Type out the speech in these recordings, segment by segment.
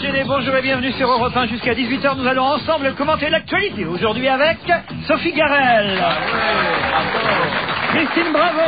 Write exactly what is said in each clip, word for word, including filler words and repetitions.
Télé, bonjour et bienvenue sur Europe un jusqu'à dix-huit heures. Nous allons ensemble commenter l'actualité. Aujourd'hui avec Sophie Garel, ah oui, Christine Bravo,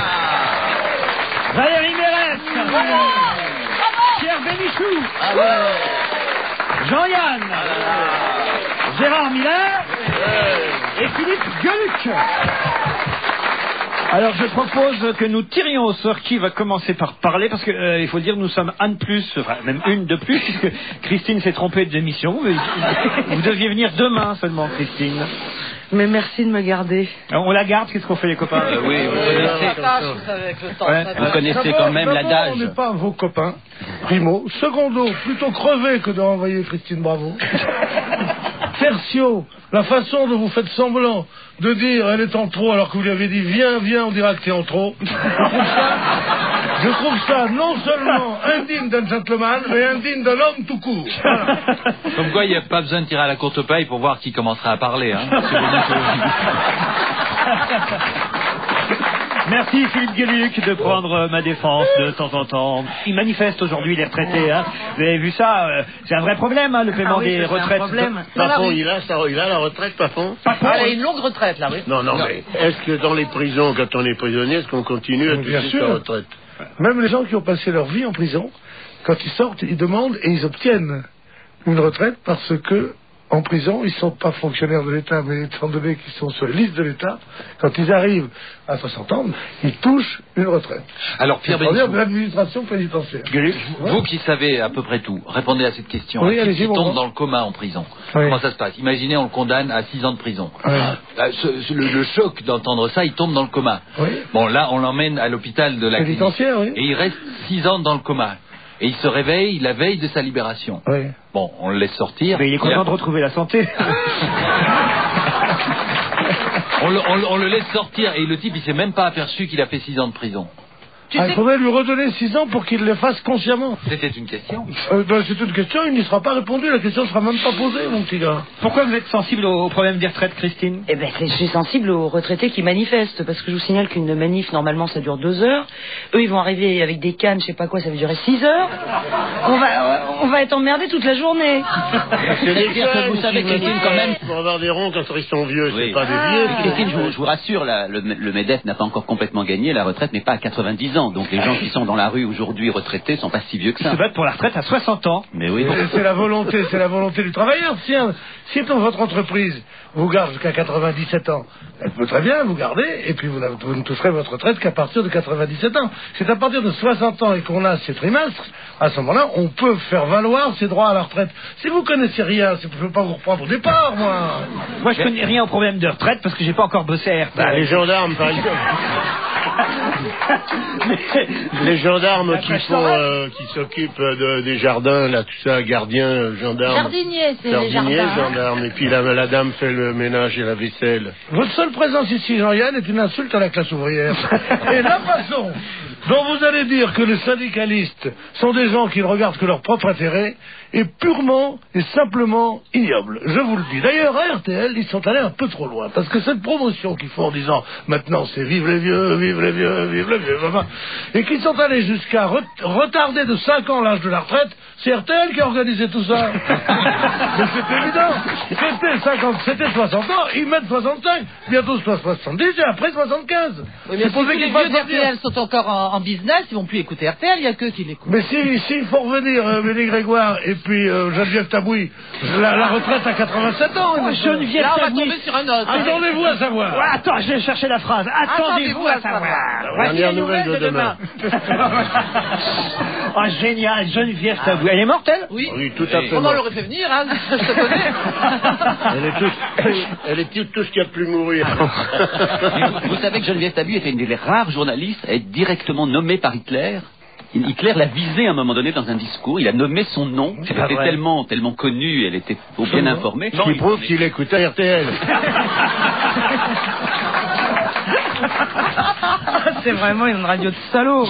ah Valérie Mérès, ah Pierre Bénichou, ah ouais. Jean-Yann, ah Gérard Miller et Philippe Gueluc. Alors je propose que nous tirions au sort qui va commencer par parler, parce que euh, il faut dire nous sommes un de plus, enfin même une de plus, puisque Christine s'est trompée d'émission. Vous deviez venir demain seulement, Christine. Mais merci de me garder. Alors, on la garde, qu'est-ce qu'on fait les copains? euh, Oui, vous connaissez, ouais. vous connaissez quand même l'adage. On n'est pas vos copains, primo. Secondo, plutôt crevé que de renvoyer Christine Bravo. Tertio, la façon dont vous faites semblant de dire elle est en trop alors que vous lui avez dit viens, viens, on dira que t'es en trop. Je trouve ça, je trouve ça non seulement indigne d'un gentleman, mais indigne d'un homme tout court. Voilà. Comme quoi, il n'y a pas besoin de tirer à la courte paille pour voir qui commencera à parler. Hein. Merci Philippe Gueluc de prendre ma défense de temps en temps. Ils manifestent aujourd'hui les retraités. Hein. Vous avez vu ça, euh, c'est un vrai problème, hein, le paiement ah oui, des retraites. Un problème. Patron, il a, ça, il a la retraite, patron. Patron, ah, il a une longue retraite là, oui. Non, non, non. mais est-ce que dans les prisons, quand on est prisonnier, est-ce qu'on continue à toucher sa retraite? Même les gens qui ont passé leur vie en prison, quand ils sortent, ils demandent et ils obtiennent une retraite parce que en prison, ils ne sont pas fonctionnaires de l'État, mais étant donné qu'ils sont sur les listes de l'État, quand ils arrivent à soixante ans, ils touchent une retraite. Alors, Pierre Bénichou, de l'administration pénitentiaire. Gueluc, ouais. Vous qui savez à peu près tout, répondez à cette question. Oui, qui qui bon tombe bon. dans le coma en prison? Oui. Comment ça se passe? Imaginez, on le condamne à six ans de prison. Oui. Ah, ce, ce, le, le choc d'entendre ça, il tombe dans le coma. Oui. Bon, là, on l'emmène à l'hôpital de la pénitentiaire, clinique. Oui. Et il reste six ans dans le coma. Et il se réveille la veille de sa libération. Oui. Bon, on le laisse sortir. Mais il est content a... de retrouver la santé. on, le, on, on le laisse sortir et le type, il s'est même pas aperçu qu'il a fait six ans de prison. Ah, il faudrait lui redonner six ans pour qu'il le fasse consciemment. C'était une question. Euh, ben, c'est une question, il n'y sera pas répondu, la question ne sera même pas posée, mon petit gars. Pourquoi vous êtes sensible au, au problème des retraites, Christine? Eh ben, je suis sensible aux retraités qui manifestent, parce que je vous signale qu'une manif, normalement, ça dure deux heures. Eux, ils vont arriver avec des cannes, je sais pas quoi, ça va durer six heures. On va, on va être emmerdés toute la journée. C'est-à-dire que vous savez, Christine, quand même... Pour avoir des ronds quand ils sont vieux, oui. C'est pas des vieux. Christine, je vous, je vous rassure, la, le, le MEDEF n'a pas encore complètement gagné, la retraite n'est pas à quatre-vingt-dix ans, donc les gens qui sont dans la rue aujourd'hui retraités sont pas si vieux que ça. Ils se battent pour la retraite à soixante ans. Mais oui. C'est la volonté, c'est la volonté du travailleur. Si, si dans votre entreprise vous garde jusqu'à quatre-vingt-dix-sept ans, elle peut très bien vous garder, et puis vous, vous ne toucherez votre retraite qu'à partir de quatre-vingt-dix-sept ans. C'est à partir de soixante ans et qu'on a ces trimestres, à ce moment-là, on peut faire valoir ses droits à la retraite. Si vous connaissez rien, je ne peux pas vous reprendre au départ, moi. Moi, je connais rien au problème de retraite parce que j'ai pas encore bossé à R T L. Bah, les gendarmes, par exemple. Les gendarmes qui font, euh, qui s'occupent de, des jardins, là, tout ça, gardiens, gendarmes. Jardinier, c'est les Jardinier, jardins. gendarmes. Et puis la, la dame fait le ménage et la vaisselle. Votre seule présence ici, Jean-Yann, est une insulte à la classe ouvrière. Et la façon dont vous allez dire que les syndicalistes sont des gens qui ne regardent que leur propre intérêt est purement et simplement ignoble. Je vous le dis. D'ailleurs, à R T L, ils sont allés un peu trop loin. Parce que cette promotion qu'ils font en disant maintenant c'est vive les vieux, vive les vieux, vive les vieux, enfin, et qu'ils sont allés jusqu'à re retarder de cinq ans l'âge de la retraite, c'est R T L qui a organisé tout ça. Mais c'est évident. C'était cinquante, c'était soixante ans, ils mettent soixante-cinq, bientôt soixante-dix et après soixante-quinze. Oui, mais si tous les vieux d'R T L sont encore en, en business, ils vont plus écouter R T L, il n'y a que qui l'écoutent. Mais s'il si, si faut revenir, euh, Mélie Grégoire et puis euh, Geneviève Tabouy, la, la retraite à quatre-vingt-sept ans. Oh, Geneviève Là, on va Tabouy. tomber sur un autre. Attendez-vous à savoir. Ouais, attends, je vais chercher la phrase. Attendez-vous à savoir. Voici la nouvelle de demain. Oh, génial, Geneviève Tabouy. Elle est morte, elle? Oui. Oui, tout à fait. Comment on l'aurait fait venir, hein? Je te connais. Elle est tout, elle est tout, tout ce qu'il y a de plus mourir. vous, vous savez que Geneviève Tabouy était une des rares journalistes à être directement nommée par Hitler. Hitler l'a visée à un moment donné dans un discours, il a nommé son nom, elle était tellement, tellement connue, elle était bien informée. Ce qui prouve qu'il écoutait R T L. C'est vraiment une radio de salaud.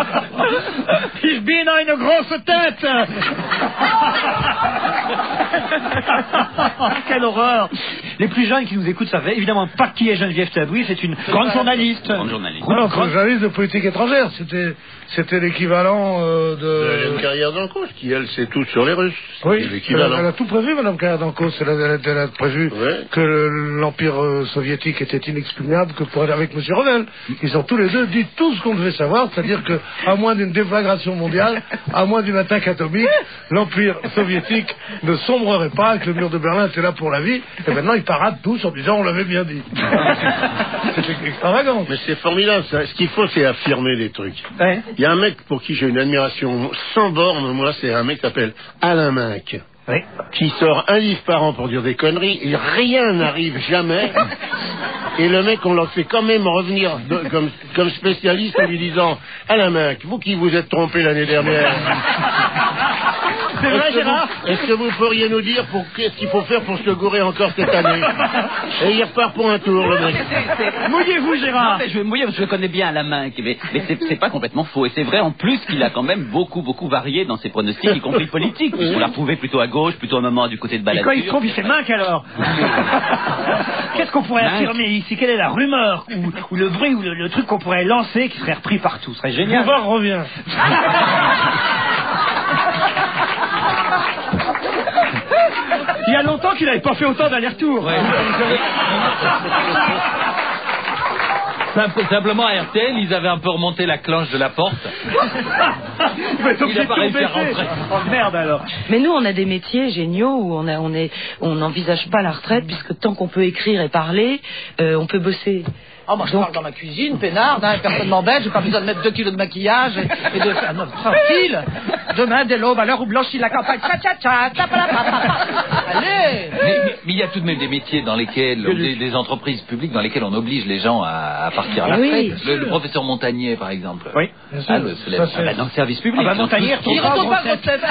Ich bin eine grosse tête. Quelle horreur. Les plus jeunes qui nous écoutent savent évidemment pas qui est Geneviève Tabouis. C'est une grande journaliste. Grande journaliste. Non, c'est journaliste de politique étrangère. C'était, c'était l'équivalent euh, de... Hélène Carrière d'Ancos, qui elle sait tout sur les Russes. Oui, elle, l'équivalent. elle a tout prévu, Madame Carrière d'Ancos. Elle, elle, elle a prévu Ouais. que l'Empire euh, soviétique était inexpugnable, que pour aller avec M. Revel. Ils ont tous les deux dit tout ce qu'on devait savoir, c'est-à-dire que, à moins d'une déflagration mondiale, à moins d'une attaque atomique, l'Empire soviétique ne sombrerait pas, que le mur de Berlin était là pour la vie, et maintenant ils paradent tous en disant on l'avait bien dit. C'est extravagant. Mais c'est formidable, ça. Ce qu'il faut, c'est affirmer les trucs. Il Ouais. y a un mec pour qui j'ai une admiration sans borne, moi, c'est un mec qui s'appelle Alain Minck, Oui. qui sort un livre par an pour dire des conneries, et rien n'arrive jamais. Et le mec, on leur fait quand même revenir de- comme, comme spécialiste en lui disant Alain Minck, vous qui vous êtes trompé l'année dernière, C'est vrai, est-ce que, Gérard vous, est-ce que vous pourriez nous dire pour qu'est-ce qu'il faut faire pour se gourer encore cette année? Et il repart pour un tour, le mec. Mouillez-vous, Non, Gérard. mais je vais me mouiller parce que je le connais bien à la main, mais, mais c'est, c'est pas complètement faux. Et c'est vrai en plus qu'il a quand même beaucoup, beaucoup varié dans ses pronostics, y compris politiques. On l'a retrouvé plutôt à gauche, plutôt un moment du côté de Et quand il se Balladur. trompe, il fait Minck alors. Qu'est-ce qu'on pourrait Minck. affirmer ici? Quelle est la rumeur ou, ou le bruit ou le, le truc qu'on pourrait lancer qui serait repris partout? Ce serait génial. Bouvard revient. Il y a longtemps qu'il n'avait pas fait autant d'allers-retours. Simple- simplement, à R T L, ils avaient un peu remonté la cloche de la porte. Il va être obligé Il a pas de réussi à tout baisser. rentrer. Oh merde alors. Mais nous, on a des métiers géniaux où on a, on est, on n'envisage pas la retraite puisque tant qu'on peut écrire et parler, euh, on peut bosser. Ah, moi, je parle dans ma cuisine, peinarde, hein, personne m'embête, j'ai pas besoin de mettre deux kilos de maquillage et, et de faire non, tranquille. Demain, dès l'aube, à l'heure où blanchit la campagne, tcha tcha tcha, tcha pa, la, pa, pa, pa. Allez! Mais, mais- mais il y a tout de même des métiers dans lesquels, des, des entreprises publiques dans lesquelles on oblige les gens à, à partir à la Oui, retraite. Le, le professeur Montagnier, par exemple. Oui. Ah, le célèbre. Ça, Ah, bah, dans le service public. Ah bah, dans Montagnier, tout ce qui Il est- retourne pas à grosse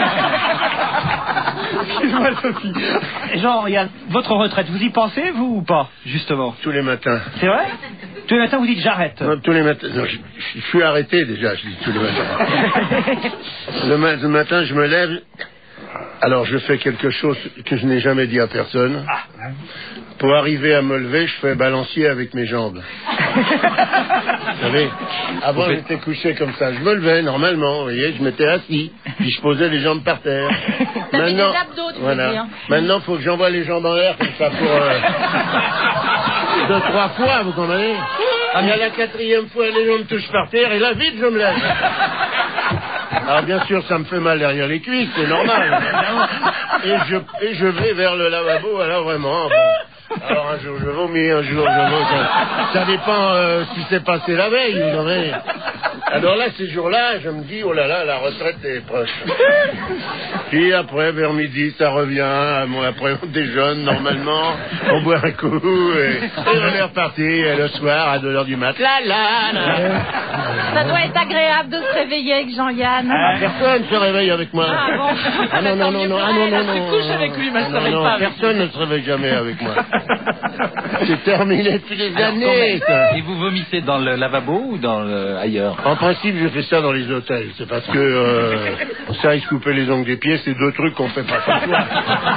Excuse-moi, Sophie. Jean, il y a votre retraite. Vous y pensez, vous, ou pas, justement? Tous les matins. C'est vrai? Tous les matins, vous dites j'arrête. Non, tous les matins. Non, je, je suis arrêté déjà, je dis tous les matins. le, ma- le matin, je me lève. Alors, je fais quelque chose que je n'ai jamais dit à personne. Pour arriver à me lever, je fais balancier avec mes jambes. Vous savez, avant, Vous faites- j'étais couché comme ça. Je me levais normalement, vous voyez, je m'étais assis, puis je posais les jambes par terre. T'avais des abdos, tu veux voilà. dire. Maintenant, il faut que j'envoie les jambes en l'air comme ça pour euh, deux, trois fois, vous comprenez? Et à la quatrième fois, les jambes touchent par terre, et là, vite, je me lève. Alors, bien sûr, ça me fait mal derrière les cuisses, c'est normal. Et je, et je vais vers le lavabo, alors vraiment, bon. Alors un jour je vomis, un jour je vomis. Ça, ça dépend euh, ce qui s'est passé la veille, vous savez. Alors là, ces jours-là, je me dis, oh là là, la retraite est proche. Puis après, vers midi, ça revient. Bon, après, on déjeune normalement, on boit un coup, et, et on est reparti. Et le soir, à deux heures du mat, là, là, là. Ça doit être agréable de se réveiller avec Jean-Yann. Personne ne se réveille avec moi. Ah bon. Ah non, non, non, non, ah non, non, non. Tu couches avec lui, mais elle se Non, réveille non, pas avec personne ne se réveille jamais avec moi. C'est terminé depuis des années, ça. Et vous vomissez dans le lavabo ou dans le... ailleurs? En principe, je fais ça dans les hôtels. C'est parce que euh, ça et se couper les ongles des pieds, c'est deux trucs qu'on fait pas chaque fois.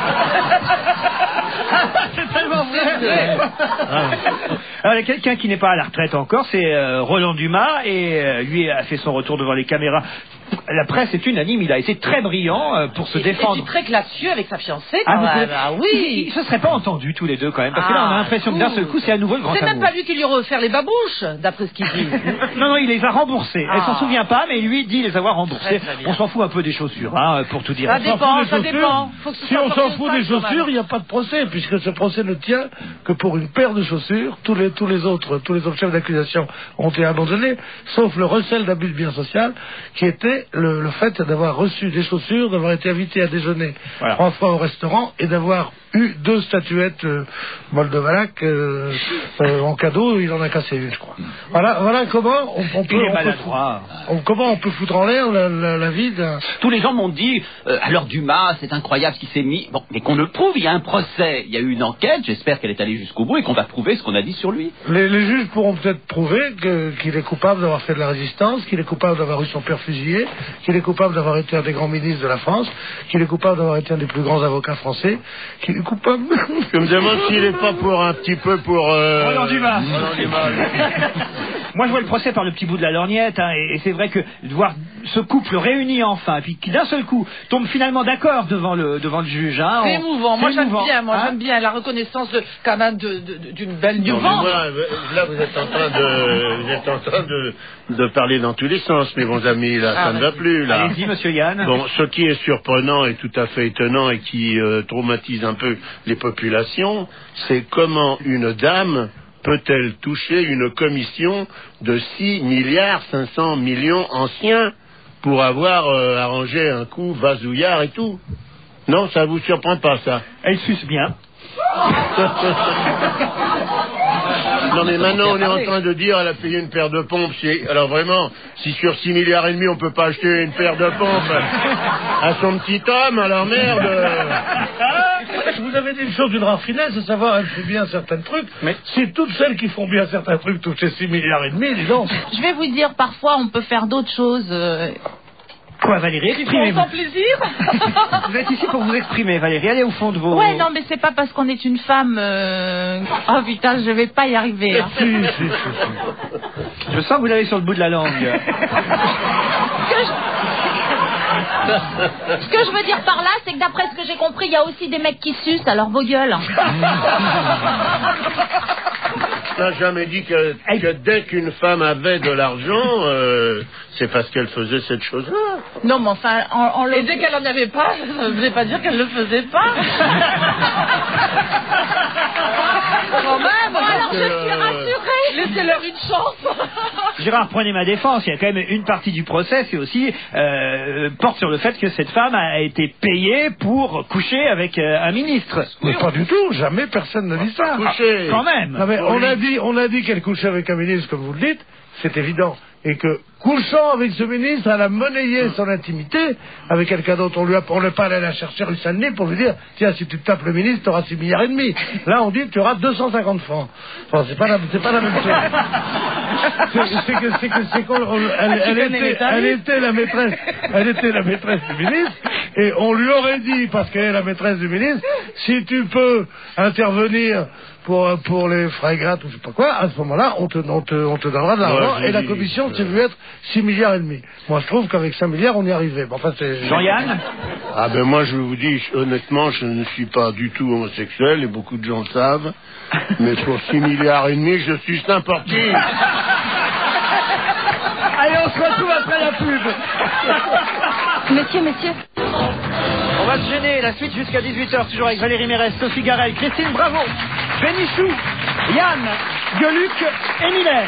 C'est tellement vrai. Alors, il y a quelqu'un qui n'est pas à la retraite encore, c'est euh, Roland Dumas, et euh, lui a fait son retour devant les caméras. La presse est unanime, il a été très brillant euh, pour se Et défendre. puis très classieux avec sa fiancée, Ah, quand vous même. trouvez- Ah Ils, oui. ils se seraient pas entendus tous les deux quand même, parce que là on a Ah, l'impression que d'un seul coup c'est à nouveau le grand C'est même amour. pas lui qui lui refaire les babouches, d'après ce qu'il dit. Non, non, il les a remboursés. Elle Ah. s'en souvient pas, mais lui dit les avoir remboursés. Très, très bien. On s'en fout un peu des chaussures, hein, pour tout dire. Ça On s'en dépend, fout des ça chaussures. dépend. Faut que ce Si soit on s'en porté fout au des sol, quand chaussures, même. il n'y a pas de procès, puisque ce procès ne tient que pour une paire de chaussures. Tous les, tous les autres, tous les autres chefs d'accusation ont été abandonnés, sauf le recel d'abus de bien social, qui était le, le fait d'avoir reçu des chaussures, d'avoir été invité à déjeuner Voilà. trois fois au restaurant et d'avoir eu deux statuettes euh, Moldovalac euh, euh, en cadeau, il en a cassé une, je crois. Voilà, voilà comment on, on peut, Il est on peut maladroit. foutre- on- comment on peut foutre en l'air la, la, la vie d'un... Tous les gens m'ont dit, euh, alors Dumas, c'est incroyable ce qui s'est mis. Bon, mais qu'on le prouve, il y a un procès, il y a eu une enquête, j'espère qu'elle est allée jusqu'au bout et qu'on va prouver ce qu'on a dit sur lui. Les, les juges pourront peut-être prouver que- qu'il est coupable d'avoir fait de la résistance, qu'il est coupable d'avoir eu son père fusillé, qu'il est coupable d'avoir été un des grands ministres de la France, qu'il est coupable d'avoir été un des plus grands avocats français, qu'il est coupable... Je me demande s'il n'est pas pour un petit peu pour... Euh... Roland Dumas. Roland Dumas. Moi, je vois le procès par le petit bout de la lorgnette, hein, et, et c'est vrai que de voir ce couple réuni enfin, et puis qui d'un seul coup tombe finalement d'accord devant le devant le juge. Hein, C'est on- émouvant. Moi, c'est j'aime émouvant, bien. Moi, hein. j'aime bien la reconnaissance de, quand même de- de- d'une belle Non, mais nuance. moi, là, vous êtes en train de, vous êtes en train de, de parler dans tous les sens, mes bons amis. Là, Ah, ça ne va plus. Là. Allez-y, monsieur Yann. Bon, ce qui est surprenant et tout à fait étonnant et qui euh, traumatise un peu les populations, c'est comment une dame peut-elle toucher une commission de six milliards cinq cents millions anciens pour avoir euh, arrangé un coup vasouillard et tout. Non, ça vous surprend pas, ça? Elle suce bien. Non, mais maintenant, on est en train de dire elle a payé une paire de pompes. Si- Alors vraiment, si sur six milliards et demi, on peut pas acheter une paire de pompes à son petit homme, alors merde. Vous avez dit une chose d'une rare finesse, à savoir, elle fait bien certains trucs, mais si toutes celles qui font bien certains trucs touchent six milliards et demi, dis donc. Je vais vous dire, parfois, on peut faire d'autres choses. euh, Quoi, Valérie, Qui font exprimez-vous. sans plaisir. Vous êtes ici pour vous exprimer, Valérie. Allez au fond de vos... Ouais, non, mais c'est pas parce qu'on est une femme. euh, Oh putain, je vais pas y arriver. hein. Si, si, si, si. Je sens que vous l'avez sur le bout de la langue. Ce que je veux dire par là, c'est que d'après ce que j'ai compris, il y a aussi des mecs qui sucent, alors vos gueules. On n'a jamais dit que, que dès qu'une femme avait de l'argent, euh, c'est parce qu'elle faisait cette chose-là. Non, mais enfin, en, en Et dès qu'elle en avait pas, ça ne voulait pas dire qu'elle le faisait pas. Quand même. alors je suis Euh, rassurée. Laissez-leur une chance. Gérard, prenez ma défense. Il y a quand même une partie du procès, c'est aussi euh, porte sur le fait que cette femme a été payée pour coucher avec euh, un ministre. Mais pas du tout, jamais personne ne dit ça. Coucher. Quand même. Non, mais on a dit, on a dit qu'elle couchait avec un ministre, comme vous le dites, c'est évident. Et que, couchant avec ce ministre, elle a monnayé son intimité avec quelqu'un d'autre. On lui a, on n'est pas allé la chercher rue Saint-Denis pour lui dire, tiens, si tu te tapes le ministre, tu auras six milliards et demi. Là, on dit, tu auras deux cent cinquante francs. Enfin, c'est pas la, c'est pas la même chose. C'est c'est que, c'est que, c'est qu'on, on- elle, elle était, elle était la maîtresse, elle était la maîtresse du ministre, et on lui aurait dit, parce qu'elle est la maîtresse du ministre, si tu peux intervenir pour, pour les frais grattes ou je sais pas quoi, à ce moment-là, on te, on te, on te donnera de l'argent, Ouais, je et la dis, commission, euh, c'est vu être six milliards et demi. Moi, je trouve qu'avec cinq milliards, on y arrivait. Bon, enfin, c'est... Jean-Yann. Ah ben moi je vous dis honnêtement je ne suis pas du tout homosexuel et beaucoup de gens le savent, mais pour six milliards et demi je suis n'importe qui. Allez, on se retrouve après la pub. Monsieur, monsieur. On va se gêner. La suite jusqu'à dix-huit heures, toujours avec Valérie Mérès, Sophie Garel, Christine Bravo, Bénichou, Yann, Gueluc et Miller.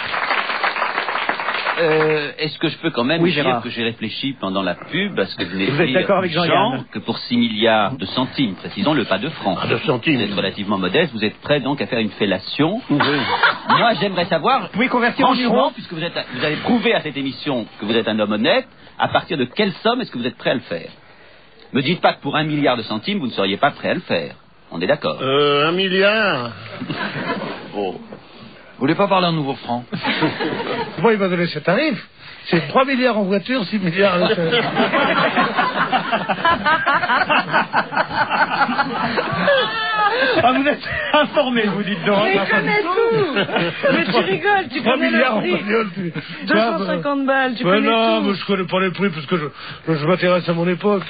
Euh, Est-ce que je peux quand même Oui, dire Gérard. que j'ai réfléchi pendant la pub parce que vous venez de Vous êtes dire, d'accord avec Jean-Yann Jean, que pour six milliards de centimes, précisons le pas de francs, Ah, de centimes. vous êtes relativement modeste, vous êtes prêt donc à faire une fellation. Moi j'aimerais savoir, Vous pouvez convertir en franchement, euros. puisque vous, êtes, vous avez prouvé à cette émission que vous êtes un homme honnête, à partir de quelle somme est-ce que vous êtes prêt à le faire? Me dites pas que pour un milliard de centimes, vous ne seriez pas prêt à le faire. On est d'accord. Euh, un milliard. Oh. Vous voulez pas parler en nouveau franc? Moi, il m'a donné ce tarif. C'est trois milliards en voiture, six milliards à l'hôtel. Ah, vous êtes informé, vous dites donc. Mais il connaît tout. Mais tu rigoles, tu trois connais milliards en le prix. bagnole. tu- deux cent cinquante balles, tu Mais connais non, tout. mais je connais pas les prix parce que je, je m'intéresse à mon époque.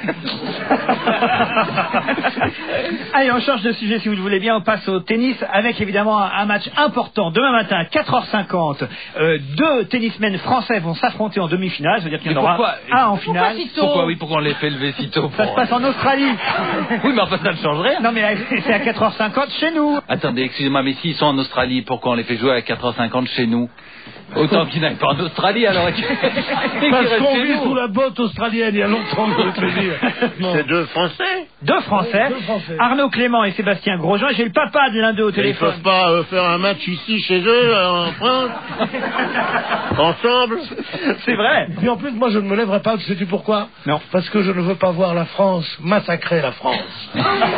Allez, on change de sujet si vous le voulez bien. On passe au tennis avec évidemment un, un match important. Demain matin, quatre heures cinquante, euh, deux tennismen français vont s'affronter en demi-finale. Ça veut dire qu'il y en Mais aura pourquoi un en finale. si tôt Pourquoi oui, pourquoi on les fait lever si tôt Ça pour- se passe en Australie. Oui, mais enfin ça ne change rien. Non mais c'est à quatre heures cinquante chez nous. Attendez, excusez-moi, mais s'ils sont en Australie, pourquoi on les fait jouer à quatre heures cinquante chez nous? Autant qu'il n'aille pas en Australie, alors. Parce qu'on vit sous la botte australienne, il y a longtemps, je veux te dire. C'est deux Français. Deux Français. Deux Français. Arnaud Clément et Sébastien Grosjean. J'ai le papa de l'un d'eux au Ils téléphone. peuvent pas euh, faire un match ici, chez eux, en France, ensemble. C'est vrai. Et en plus, moi, je ne me lèverai pas, sais-tu pourquoi? Non. Parce que je ne veux pas voir la France massacrer la France.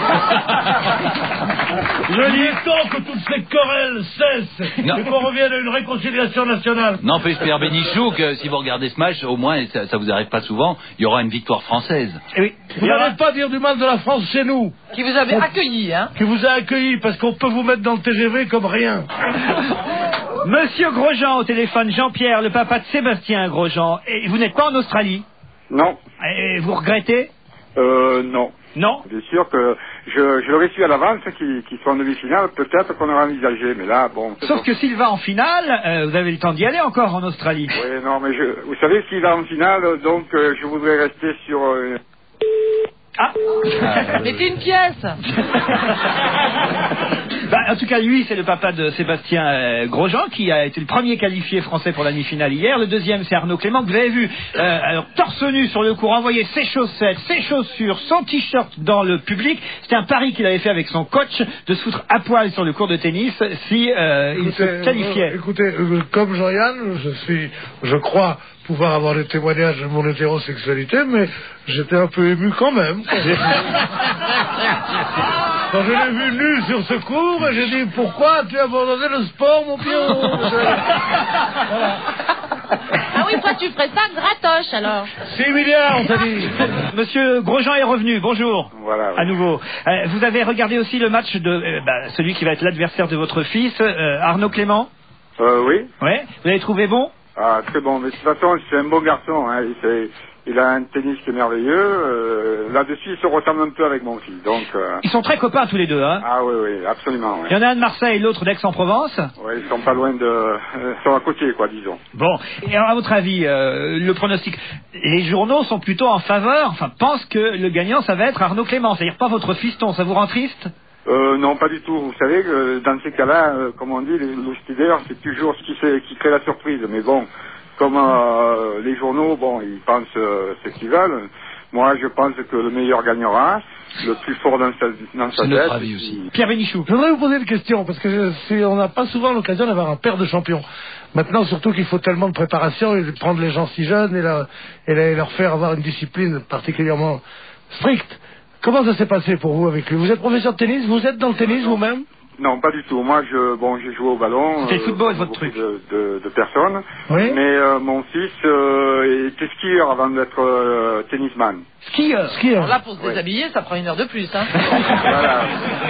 Je dis tant que toutes ces querelles cessent Non. et qu'on revienne à une réconciliation nationale. N'empêche, Pierre Bénichou, que si vous regardez ce match, au moins, ça, ça vous arrive pas souvent, il y aura une victoire française. Eh oui. Vous n'allez pas dire du mal de la France chez nous, Qui vous avez accueilli, hein. qui vous a accueilli, parce qu'on peut vous mettre dans le T G V comme rien. Monsieur Grosjean au téléphone, Jean-Pierre, le papa de Sébastien Grosjean. Et vous n'êtes pas en Australie? Non, Et vous regrettez? euh, non. Non. Bien sûr que je, je l'aurais su à l'avance qu'il qu'il soit en demi-finale, peut-être qu'on aurait envisagé, mais là, bon... c'est Sauf bon. que s'il va en finale, euh, vous avez le temps d'y aller encore en Australie. Oui, non, mais je, vous savez, s'il va en finale, donc euh, je voudrais rester sur... euh, Ah. Mettez une pièce. Bah, en tout cas, lui, c'est le papa de Sébastien euh, Grosjean, qui a été le premier qualifié français pour la demi-finale hier. Le deuxième, c'est Arnaud Clément, que vous avez vu, euh, alors, torse nu sur le court, envoyer ses chaussettes, ses chaussures, son t-shirt dans le public. C'était un pari qu'il avait fait avec son coach, de se foutre à poil sur le court de tennis si euh, il se qualifiait. euh, écoutez, euh, comme Jean-Yann, je suis, je crois pouvoir avoir des témoignages de mon hétérosexualité, mais j'étais un peu ému quand même. Quand je l'ai vu nu sur ce cours, j'ai dit, pourquoi tu as abandonné le sport, mon Pierrot? Voilà. Ah oui, toi tu ferais ça gratoche alors. six milliards, on t'a dit. Monsieur Grosjean est revenu, bonjour. Voilà, oui. À nouveau. Euh, vous avez regardé aussi le match de euh, bah, celui qui va être l'adversaire de votre fils, euh, Arnaud Clément? Euh, oui. Ouais. Vous l'avez trouvé bon? Ah, très bon. Mais de toute façon, c'est un bon garçon. Hein. Il, fait, il a un tennis qui est merveilleux. Euh, Là-dessus, il se ressemble un peu avec mon fils. Donc, euh... Ils sont très copains tous les deux, hein? ah oui, oui, absolument. Il y Ouais. en a un de Marseille et l'autre d'Aix-en-Provence. Ouais, ils sont pas loin de... euh, Ils sont à côté, quoi, disons. Bon. Et alors, à votre avis, euh, le pronostic, les journaux sont plutôt en faveur, enfin, pensent que le gagnant, ça va être Arnaud Clément. C'est-à-dire pas votre fiston, ça vous rend triste? Euh, non, pas du tout. Vous savez que dans ces cas-là, euh, comme on dit, les l'outsider, c'est toujours ce qui, fait, qui crée la surprise. Mais bon, comme euh, les journaux, bon, ils pensent euh, ce qu'ils veulent. Moi, je pense que le meilleur gagnera, le plus fort dans sa, dans sa C'est tête. notre avis aussi. Pierre Bénichou. Je voudrais vous poser une question, parce que je- c'est- on n'a pas souvent l'occasion d'avoir un père de champion. Maintenant, surtout qu'il faut tellement de préparation, et de prendre les gens si jeunes et, leur, et la- et leur faire avoir une discipline particulièrement stricte. Comment ça s'est passé pour vous avec lui? Vous êtes professeur de tennis? Vous êtes dans le tennis vous-même? Non, pas du tout. Moi, je, bon, j'ai joué au ballon. C'est le football, comme votre beaucoup truc. De, de, de personnes. Oui. Mais euh, mon fils euh, était skieur avant d'être euh, tennisman. Skieur. Skieur. Alors là, pour se Ouais. déshabiller, ça prend une heure de plus, hein. Voilà.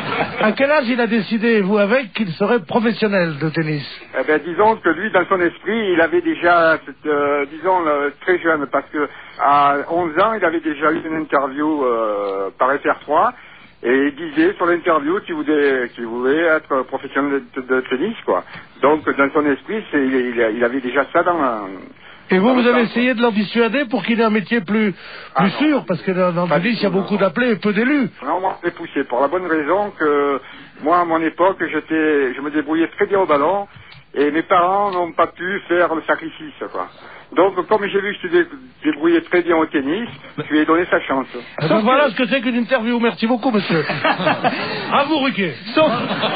À quel âge il a décidé, vous avec, qu'il serait professionnel de tennis? Eh ben, disons que lui, dans son esprit, il avait déjà, cette, euh, disons, le- très jeune, parce que à onze ans, il avait déjà eu une interview euh, par F R trois, et il disait sur l'interview qu'il voulait, qu'il voulait être professionnel de, de tennis, quoi. Donc, dans son esprit, c'est, il, il- il avait déjà ça dans la... Et vous, dans vous le avez temps, essayé de l'en dissuader pour qu'il ait un métier plus, Ah, plus non. sûr, parce que dans, dans le Pas tennis, du il y a tout, beaucoup non. d'appelés et peu d'élus. Non, moi, je l'ai poussé pour la bonne raison que moi, à mon époque, j'étais, je me débrouillais très bien au ballon et mes parents n'ont pas pu faire le sacrifice, quoi. Donc, comme j'ai vu que je te dé- débrouillais très bien au tennis, je lui ai donné sa chance. Ah ben voilà ce que c'est qu'une interview. Merci beaucoup, monsieur. À vous, Ruquier. Sauf...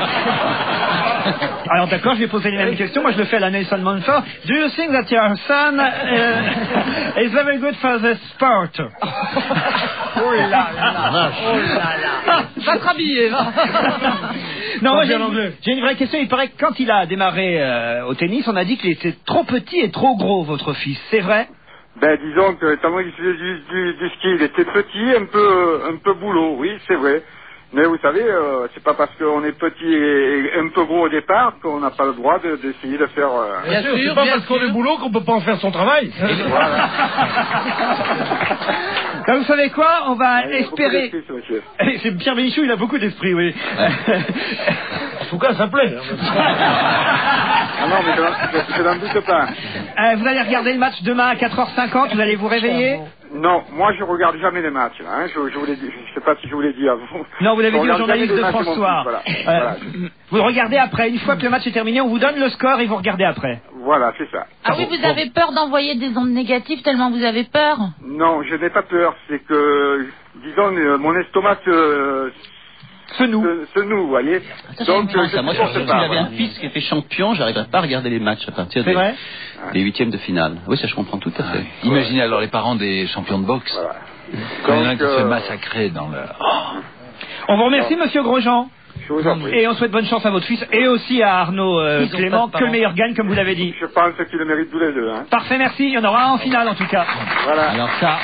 Alors d'accord, je vais poser les mêmes questions. Moi, je le fais à la Nelson Montfort. Do you think that your son uh, is very good for the sport? Oh là là. Oh là là. Va te rhabiller, va. Non, moi, bien j'ai, l'anglais. j'ai une vraie question. Il paraît que quand il a démarré euh, au tennis, on a dit qu'il était trop petit et trop gros, votre fils. C'est vrai? Ben, disons que, étant donné qu'il faisait du, du, du ski, il était petit, un peu, un peu boulot, oui, c'est vrai. Mais vous savez, euh, c'est pas parce qu'on est petit et, et un peu gros au départ qu'on n'a pas le droit de, d'essayer de faire... euh, Bien sûr, sûr, c'est pas bien parce qu'on sûr. est boulot qu'on peut pas en faire son travail. Voilà. Ben, vous savez quoi? On va Il y a beaucoup espérer... d'esprit, ce monsieur. C'est Pierre Bénichou, il a beaucoup d'esprit, oui. En tout cas, ça plaît. Ah non, mais je n'en- je n'en doute pas. Euh, vous allez regarder le match demain à quatre heures cinquante, vous allez vous réveiller? Non, moi je regarde jamais les matchs. Là, hein. je, je vous l'ai dit, je sais pas si je vous l'ai dit à vous. Non, vous l'avez Je dit au regarde journaliste jamais de les matchs France mon Soir. fils, Voilà. Euh, Vous le regardez après, une fois que le match est terminé, on vous donne le score et vous regardez après. Voilà. Voilà, c'est ça. Ah oui, vous avez peur d'envoyer des ondes négatives tellement vous avez peur? Non, je n'ai pas peur. C'est que, disons, euh, mon estomac se... Se noue. Se, se noue, vous voyez. Ça, Donc, je euh, pense, je ça. Moi, supporte si pas, j'avais voilà. un fils qui était champion, j'arriverais pas à regarder les matchs à partir C'est des, vrai des huitièmes de finale. Oui, ça je comprends tout à fait. Imaginez alors les parents des champions de boxe. Voilà. Quand il y en a un Donc, qui se fait euh, massacrer dans le... On vous remercie, monsieur Grosjean. Je vous en prie. Et on souhaite bonne chance à votre fils et aussi à Arnaud euh, Ils ont Clément, pas de que le parents. meilleur gagne, comme vous l'avez dit. Je pense qu'ils le méritent tous les deux. Hein. Parfait, merci. Il y en aura un en finale, en tout cas. Voilà. Alors ça,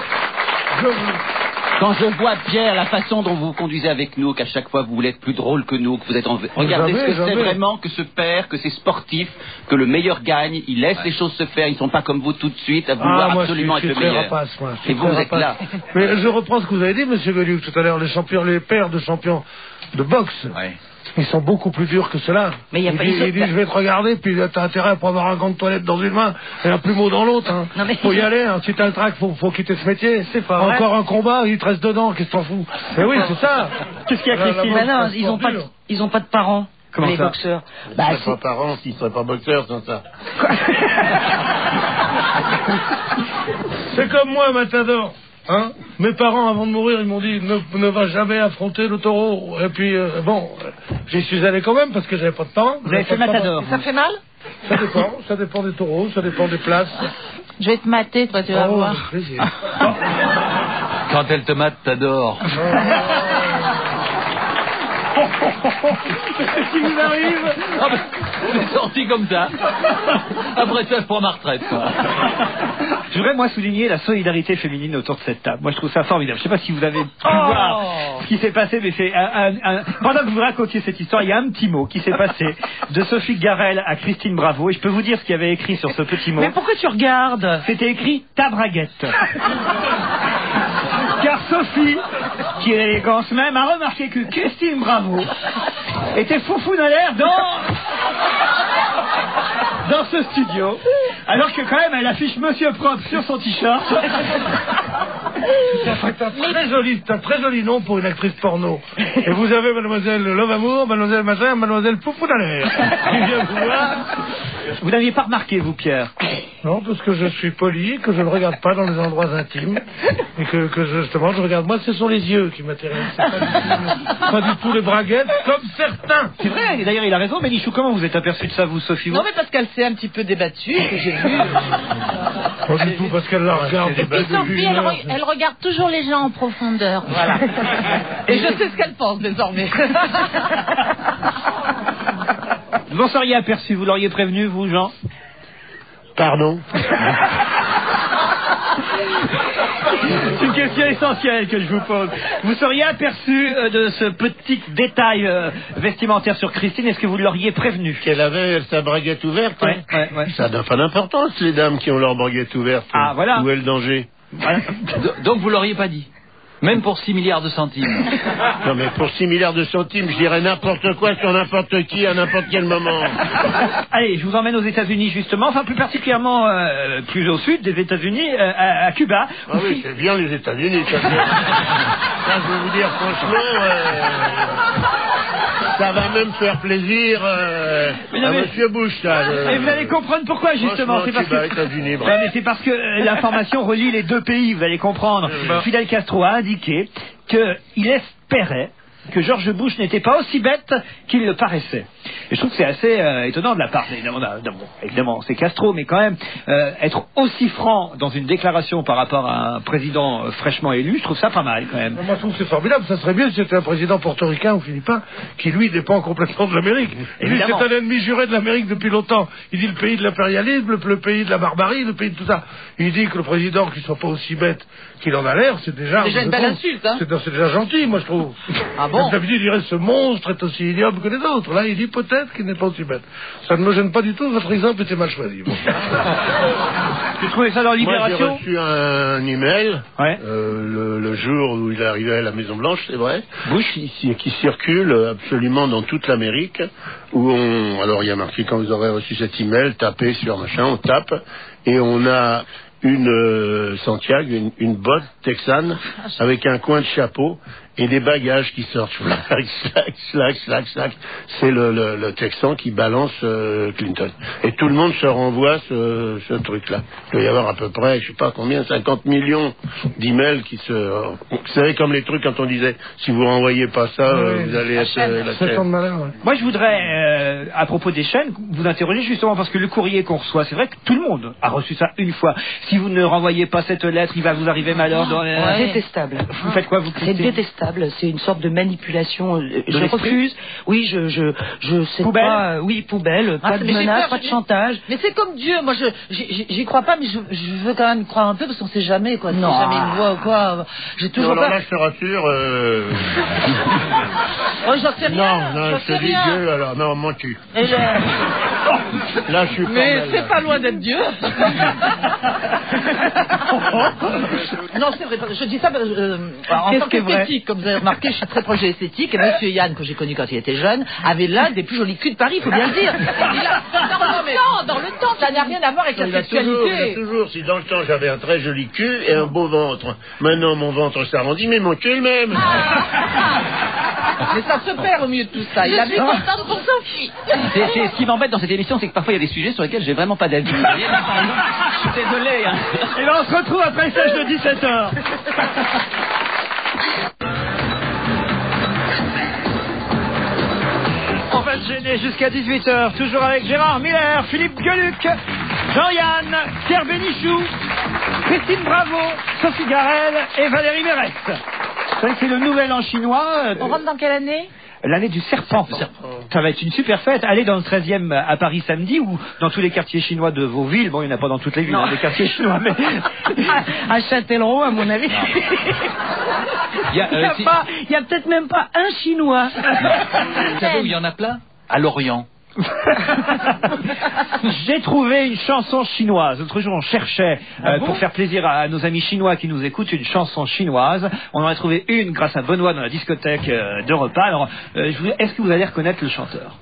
quand je vois Pierre, la façon dont vous vous conduisez avec nous, qu'à chaque fois vous voulez être plus drôle que nous, que vous êtes en... Regardez Jamais, ce que c'est jamais. vraiment que ce père, que c'est sportif, que le meilleur gagne, il laisse les choses se faire, ils ne sont pas comme vous tout de suite à vouloir Ah, moi, absolument je suis, être je le suis très meilleur. rapace, moi. Je suis Et vous, très vous êtes rapace. là. Mais je reprends ce que vous avez dit, monsieur Gueluc, tout à l'heure, les champions, les pères de champions de boxe. Ouais. Ils sont beaucoup plus durs que cela. Mais il y a il pas- dit, ils ont- il dit, je vais te regarder, puis t'as intérêt à pas avoir un gant de toilette dans une main et un plumeau dans l'autre. Hein. Non, mais- Faut y aller, hein. Si t'as le trac, faut, faut quitter ce métier. C'est pas vrai. Encore un combat, il te reste dedans, qu'est-ce que t'en fous? Mais oui, c'est ça. Qu'est-ce qu'il y a, La- la Christine boxe, Bah non, c'est ils ont pas, de, dur. ils ont pas de parents. Comment les ça boxeurs. Ils Bah, seraient c'est- pas parents s'ils seraient pas boxeurs, sans ça. C'est comme moi, Matador. Hein, mes parents, avant de mourir, ils m'ont dit ne, ne va jamais affronter le taureau. Et puis, euh, bon, euh, j'y suis allé quand même parce que j'avais pas de parents. Vous avez fait J'avais pas de Matador. Ça fait mal? parents. Ça dépend, ça dépend des taureaux, ça dépend des places. Je vais te mater, toi, tu vas Oh, voir. avec plaisir. Quand elle te mate, t'adores. Qu'est-ce qui vous arrive? Ah ben, c'est sorti comme ça. Après ça, je prends ma retraite, quoi. Je voudrais, moi, souligner la solidarité féminine autour de cette table. Moi, je trouve ça formidable. Je sais pas si vous avez pu voir ce qui s'est passé, mais c'est un, un- un- pendant que vous racontiez cette histoire, il y a un petit mot qui s'est passé de Sophie Garel à Christine Bravo, et je peux vous dire ce qu'il y avait écrit sur ce petit mot. Mais pourquoi tu regardes? C'était écrit ta braguette. Car Sophie, qui est l'élégance même, a remarqué que Christine Bravo était foufou dans l'air dans... dans ce studio, alors que quand même elle affiche Monsieur Propre sur son t-shirt. C'est un très joli, c'est un très joli nom pour une actrice porno. Et vous avez Mademoiselle Love Amour, Mademoiselle Machin, Mademoiselle Foufou dans l'air. Qui vient vous voir. Vous n'aviez pas remarqué, vous, Pierre? Non, parce que je suis poli, que je ne regarde pas dans les endroits intimes, et que, que je- justement je regarde. Moi, ce sont les yeux qui m'intéressent. C'est Pas, du tout- pas du tout les braguettes, comme certains. C'est vrai, et d'ailleurs il a raison. Ménichou, comment vous êtes aperçu de ça, vous, Sophie? Non, mais parce qu'elle s'est un petit peu débattue et que j'ai vu. Pas du tout, parce qu'elle la regarde. Et Sophie, elle, re- elle regarde toujours les gens en profondeur. Voilà. Et je sais ce qu'elle pense désormais. Vous en seriez aperçu, vous l'auriez prévenu, vous, Jean? Pardon? C'est une question essentielle que je vous pose. Vous seriez aperçu euh, de ce petit détail euh, vestimentaire sur Christine, est-ce que vous l'auriez prévenu? Qu'elle avait sa braguette ouverte? Ouais, ouais, ouais. Ça n'a pas d'importance, les dames qui ont leur braguette ouverte. Ah, voilà. Où est le danger? Voilà. Donc vous l'auriez pas dit. Même pour six milliards de centimes. Non, mais pour six milliards de centimes, je dirais n'importe quoi sur n'importe qui à n'importe quel moment. Allez, je vous emmène aux États-Unis justement, enfin plus particulièrement euh, plus au sud des États-Unis, euh, à, à Cuba. Ah oui, c'est bien les États-Unis. Ça, c'est- ça, je vais vous dire franchement, euh, ça va même faire plaisir euh, Mais non, à mais- Monsieur Bush. Ça, le- Et vous allez comprendre pourquoi justement. Franchement, C'est parce Cuba, que États-Unis, bravo. Non, mais c'est parce que euh, l'information relie les deux pays. Vous allez comprendre. Fidel Castro a indiqué qu'il espérait que George Bush n'était pas aussi bête qu'il le paraissait. Et je trouve que c'est assez euh, étonnant de la part, évidemment, d'un- d'un- bon, évidemment c'est Castro, mais quand même, euh, être aussi franc dans une déclaration par rapport à un président euh, fraîchement élu, je trouve ça pas mal quand même. Moi, je trouve que c'est formidable. Ça serait mieux si c'était un président portoricain ou philippin qui, lui, dépend complètement de l'Amérique. Lui, Évidemment. c'est un ennemi juré de l'Amérique depuis longtemps. Il dit le pays de l'impérialisme, le, le pays de la barbarie, le pays de tout ça. Il dit que le président, qu'il soit pas aussi bête qu'il en a l'air, c'est déjà... Déjà une je belle trouve, insulte, hein. C'est c'est déjà gentil, moi, je trouve. Ah bon? D'habitude, il dirait ce monstre est aussi ignoble que les autres. Là, il dit peut-être qu'il n'est pas aussi bête. Ça ne me gêne pas du tout. Votre exemple était mal choisi. Bon. Tu trouvais ça dans Moi, j'ai Libération? reçu un email Ouais. euh, le, le jour où il est arrivé à la Maison Blanche, c'est vrai, Bush, qui, qui circule absolument dans toute l'Amérique, où on, alors il y a marqué quand vous aurez reçu cet email, tapez sur machin, on tape, et on a une euh, Santiago, une, une botte texane avec un coin de chapeau, et des bagages qui sortent. Slack, slack, slack, slack, slack. C'est le, le, le Texan qui balance euh, Clinton. Et tout le monde se renvoie ce, ce truc-là. Il doit y avoir à peu près, je sais pas combien, cinquante millions d'emails qui se... Vous savez, comme les trucs quand on disait, si vous renvoyez pas ça, oui, euh, vous allez être euh, la chaîne. Malin, ouais. Moi, je voudrais, euh, à propos des chaînes, vous interroger justement parce que le courrier qu'on reçoit, c'est vrai que tout le monde a reçu ça une fois. Si vous ne renvoyez pas cette lettre, il va vous arriver malheur. Dans... Ouais. C'est détestable. Vous faites quoi, vous? C'est détestable. C'est une sorte de manipulation. De je refuse. Oui, je, je, je sais poubelle. pas. Euh, oui, poubelle. Ah, pas de menace, pas de chantage. Mais c'est comme Dieu. Moi, je, j'y crois pas, mais je, je veux quand même croire un peu parce qu'on sait jamais, quoi. Non. Jamais une voix ou quoi. J'ai toujours non, pas. Là, je te rassure. Euh... oh, j'en sais rien. Non, non, je te dis Dieu. Alors, non, mon cul. Et je... Là, je suis. Mais c'est pas loin d'être Dieu. Non, c'est vrai. Je dis ça euh, en tant qu'esthétique, comme vous avez remarqué, je suis très proche de l'esthétique. Et Monsieur Yann, que j'ai connu quand il était jeune, avait l'un des plus jolis culs de Paris, il faut bien le dire. Il a, dans le temps, dans le temps, ça n'a rien à voir avec la il a sexualité. Toujours, il a toujours, si dans le temps j'avais un très joli cul et un beau ventre. Maintenant mon ventre s'arrondit, mais mon cul est le même. Mais ça se perd au milieu de tout ça. Il Je a suis vu contente pour Sophie. C'est, c'est, ce qui m'embête dans cette émission, c'est que parfois il y a des sujets sur lesquels j'ai vraiment pas d'avis. Vous voyez, là, par exemple, je suis désolé. Hein. Et ben on se retrouve après le stage de dix-sept heures. On va se gêner jusqu'à dix-huit heures, toujours avec Gérard Miller, Philippe Gueluc, Jean-Yann, Pierre Bénichou, Christine Bravo, Sophie Garel et Valérie Mérès. Vous savez que c'est le nouvel an chinois. On rentre dans quelle année? L'année du serpent. Ça va être une super fête. Allez dans le treizième à Paris samedi ou dans tous les quartiers chinois de vos villes. Bon, il n'y en a pas dans toutes les villes, hein, des quartiers chinois, mais à Châtellerault, à mon avis. Il y a, euh, a, si... pas, il y a peut-être même pas un Chinois. Vous savez où il y en a plein? À Lorient. J'ai trouvé une chanson chinoise. L'autre jour, on cherchait, euh, ah bon pour faire plaisir à, à nos amis chinois qui nous écoutent, une chanson chinoise. On en a trouvé une grâce à Benoît dans la discothèque euh, de repas. Alors, euh, je vous... est-ce que vous allez reconnaître le chanteur?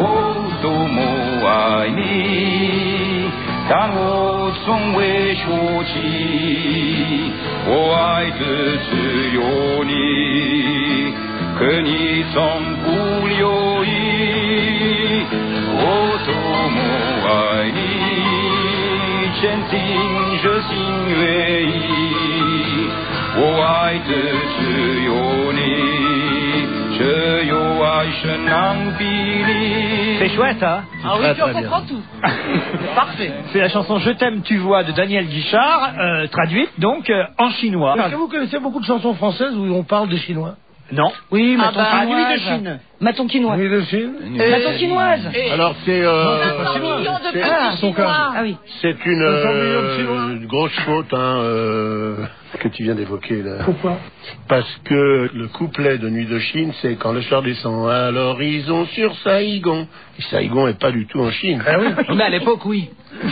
C'est chouette, hein? Ah oui, on comprend tout. Parfait. C'est la chanson Je t'aime, tu vois de Daniel Guichard, euh, traduite donc euh, en chinois. Est-ce que vous connaissez beaucoup de chansons françaises où on parle des Chinois? Non. Oui, ah Maton bah, Chinoise. Nuit de Chine. Maton Chinoise. Nuit de Chine. Euh, Maton Chinoise. Et... Alors c'est... Euh, cinq cents millions de petits ah, Chinois. Ah oui. C'est une, euh, une grosse faute hein, euh, que tu viens d'évoquer là. Pourquoi? Parce que le couplet de Nuit de Chine, c'est quand le soir descend à l'horizon sur Saïgon. Et Saïgon est pas du tout en Chine. Ah oui. Mais à l'époque, oui.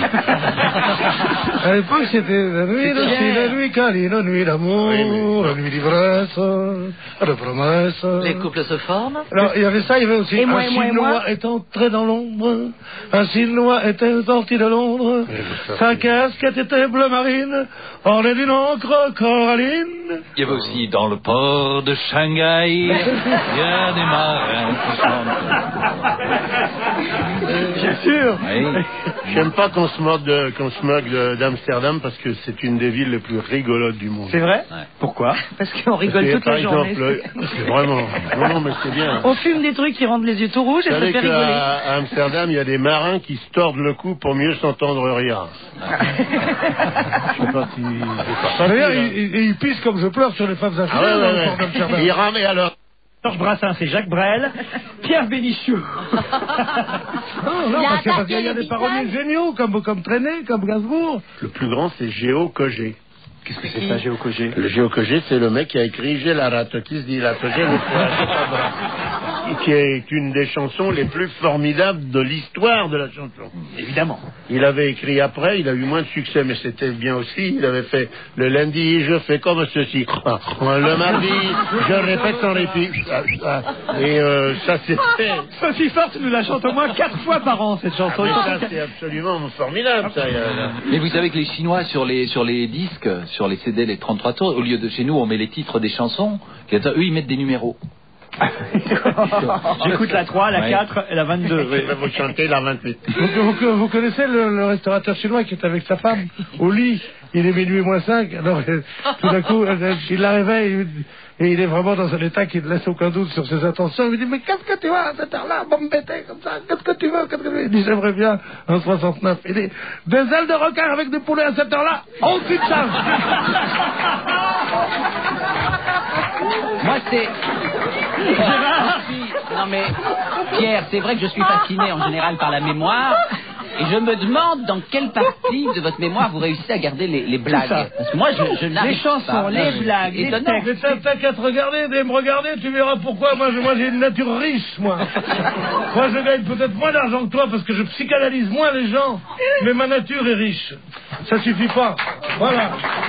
À l'époque, c'était la nuit de Chine, la nuit câline, la nuit d'amour, oui, oui. La nuit d'ivresse, de promesses. Les couples se forment. Alors, il y avait ça, il y avait aussi et moi, un et moi, Chinois est entré dans l'ombre, un Chinois était sorti de Londres, sa casquette était bleu marine, ornée d'une encre coralline. Il y avait aussi dans le port de Shanghai, il y a des marins qui chantent. Bien sûr. Oui. J'aime pas qu'on se moque de, qu'on se moque de- d'Amsterdam parce que c'est une des villes les plus rigolotes du monde. C'est vrai? Ouais. Pourquoi? Parce qu'on rigole Parce que, toute par la journée. exemple, c'est vraiment. Non, non, mais c'est bien. On fume des trucs qui rendent les yeux tout rouges et Vous ça savez fait rigoler. qu'à à Amsterdam, il y a des marins qui se tordent le cou pour mieux s'entendre rire. Je sais pas si. c'est pas D'ailleurs, facile, hein. il, il, il pisse comme je pleure sur les femmes Ah infidèles ouais, dans le ouais, port d'Amsterdam. ouais. Il rame et alors. Georges Brassens, c'est Jacques Brel. Pierre Bénichou. Non, non, Il a parce qu'il y a- attaqué il y a les des paroliers Beatles. géniaux, comme, comme Traîné, comme Gainsbourg. Le plus grand, c'est Géo Cogé. Qu'est-ce que c'est ça, Géo Cogé? Le Géo Cogé, c'est le mec qui a écrit J'ai la rate qui se dit la Cogé, le qui est une des chansons les plus formidables de l'histoire de la chanson. Évidemment. Il avait écrit après, il a eu moins de succès, mais c'était bien aussi. Il avait fait le lundi, je fais comme ceci. Le mardi, je répète sans répit. Et euh, ça, c'était... Sophie Forte nous la chante au moins quatre fois par an, cette chanson. Ah, mais ça, c'est absolument formidable, ça. Mais vous savez que les Chinois, sur les, sur les disques, sur les C D, les trente-trois tours, au lieu de chez nous, on met les titres des chansons, eux, ils mettent des numéros. J'écoute la trois, la ouais. quatre et la vingt-deux. Oui. Je vais vous chanter la vingt-huit. Vous, vous, vous connaissez le, le restaurateur chinois qui est avec sa femme au lit, il est minuit moins cinq, alors euh, tout d'un coup, euh, il la réveille et il est vraiment dans un état qui ne laisse aucun doute sur ses intentions. Il lui dit, mais qu'est-ce que tu veux à cette heure-là, m'embêter comme ça, qu'est-ce que tu veux, qu'est-ce que tu veux? Il dit, j'aimerais bien un soixante-neuf. Il dit, des ailes de requin avec des poulets à cette heure-là, aucune chance. Moi, c'est... Non mais, Pierre, c'est vrai que je suis fasciné en général par la mémoire, et je me demande dans quelle partie de votre mémoire vous réussissez à garder les, les blagues. Parce que moi, je, je n'arrive Les chansons, pas. les blagues, les Étonnant. textes. Mais t'as t'as qu'à te regarder, de me regarder, tu verras pourquoi. Moi, je- moi j'ai une nature riche, moi. Moi, je gagne peut-être moins d'argent que toi parce que je psychanalyse moins les gens, mais ma nature est riche. Ça suffit pas. Voilà.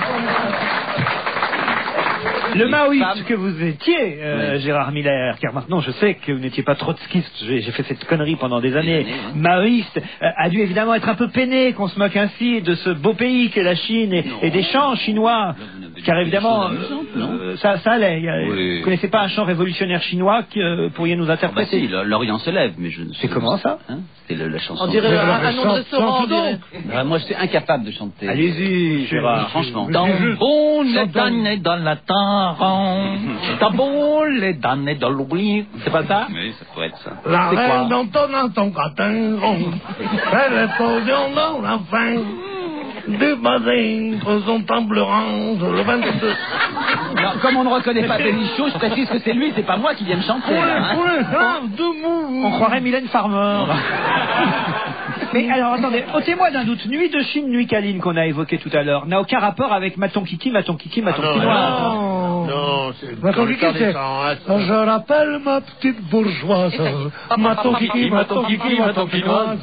Le maoïste que vous étiez, euh, Gérard Miller, car maintenant je sais que vous n'étiez pas trotskiste, j'ai j'ai fait cette connerie pendant des années, Des années, hein. maoïste, euh, a dû évidemment être un peu peiné qu'on se moque ainsi de ce beau pays qu'est la Chine et, et des chants chinois, car évidemment, Des choses amusantes, non euh, ça, ça allait. Il y a- Oui. Vous connaissez pas un chant révolutionnaire chinois que euh, pourriez nous Bah interpréter? si, l'Orient se lève, mais je ne sais C'est comment ça hein C'est le- la chanson. On dirait Mais un, alors, un nom de chante- restaurant, on chante dirait. Ah, moi, je suis incapable de chanter. Allez-y, Gérard. Franchement. Dans- Bon, les damnés dans la terre, t'as beau les damnés dans l'oubli. C'est pas ça? Oui, ça pourrait être ça. La C'est quoi? reine d'Antonin, ton gratin rond, fait l'explosion dans la fin du bassin, son table ronde, le vingt-deux. Non, comme on ne reconnaît pas Bénichou, je précise que c'est lui, c'est pas moi qui viens me chanter. là, hein. Pour les femmes de mou. On croirait Mylène Farmer. Mais alors attendez, ôtez-moi d'un doute, Nuit de Chine, Nuit câline qu'on a évoqué tout à l'heure n'a aucun rapport avec Maton Kiki, Maton Kiki, Maton Ah non, Kiki. Non. Non, c'est... Ma dans le kiki, temps des c'est... cent, hein, Je rappelle ma petite bourgeoise, ma ton kiki, ma ton kiki, ma ton kinoise.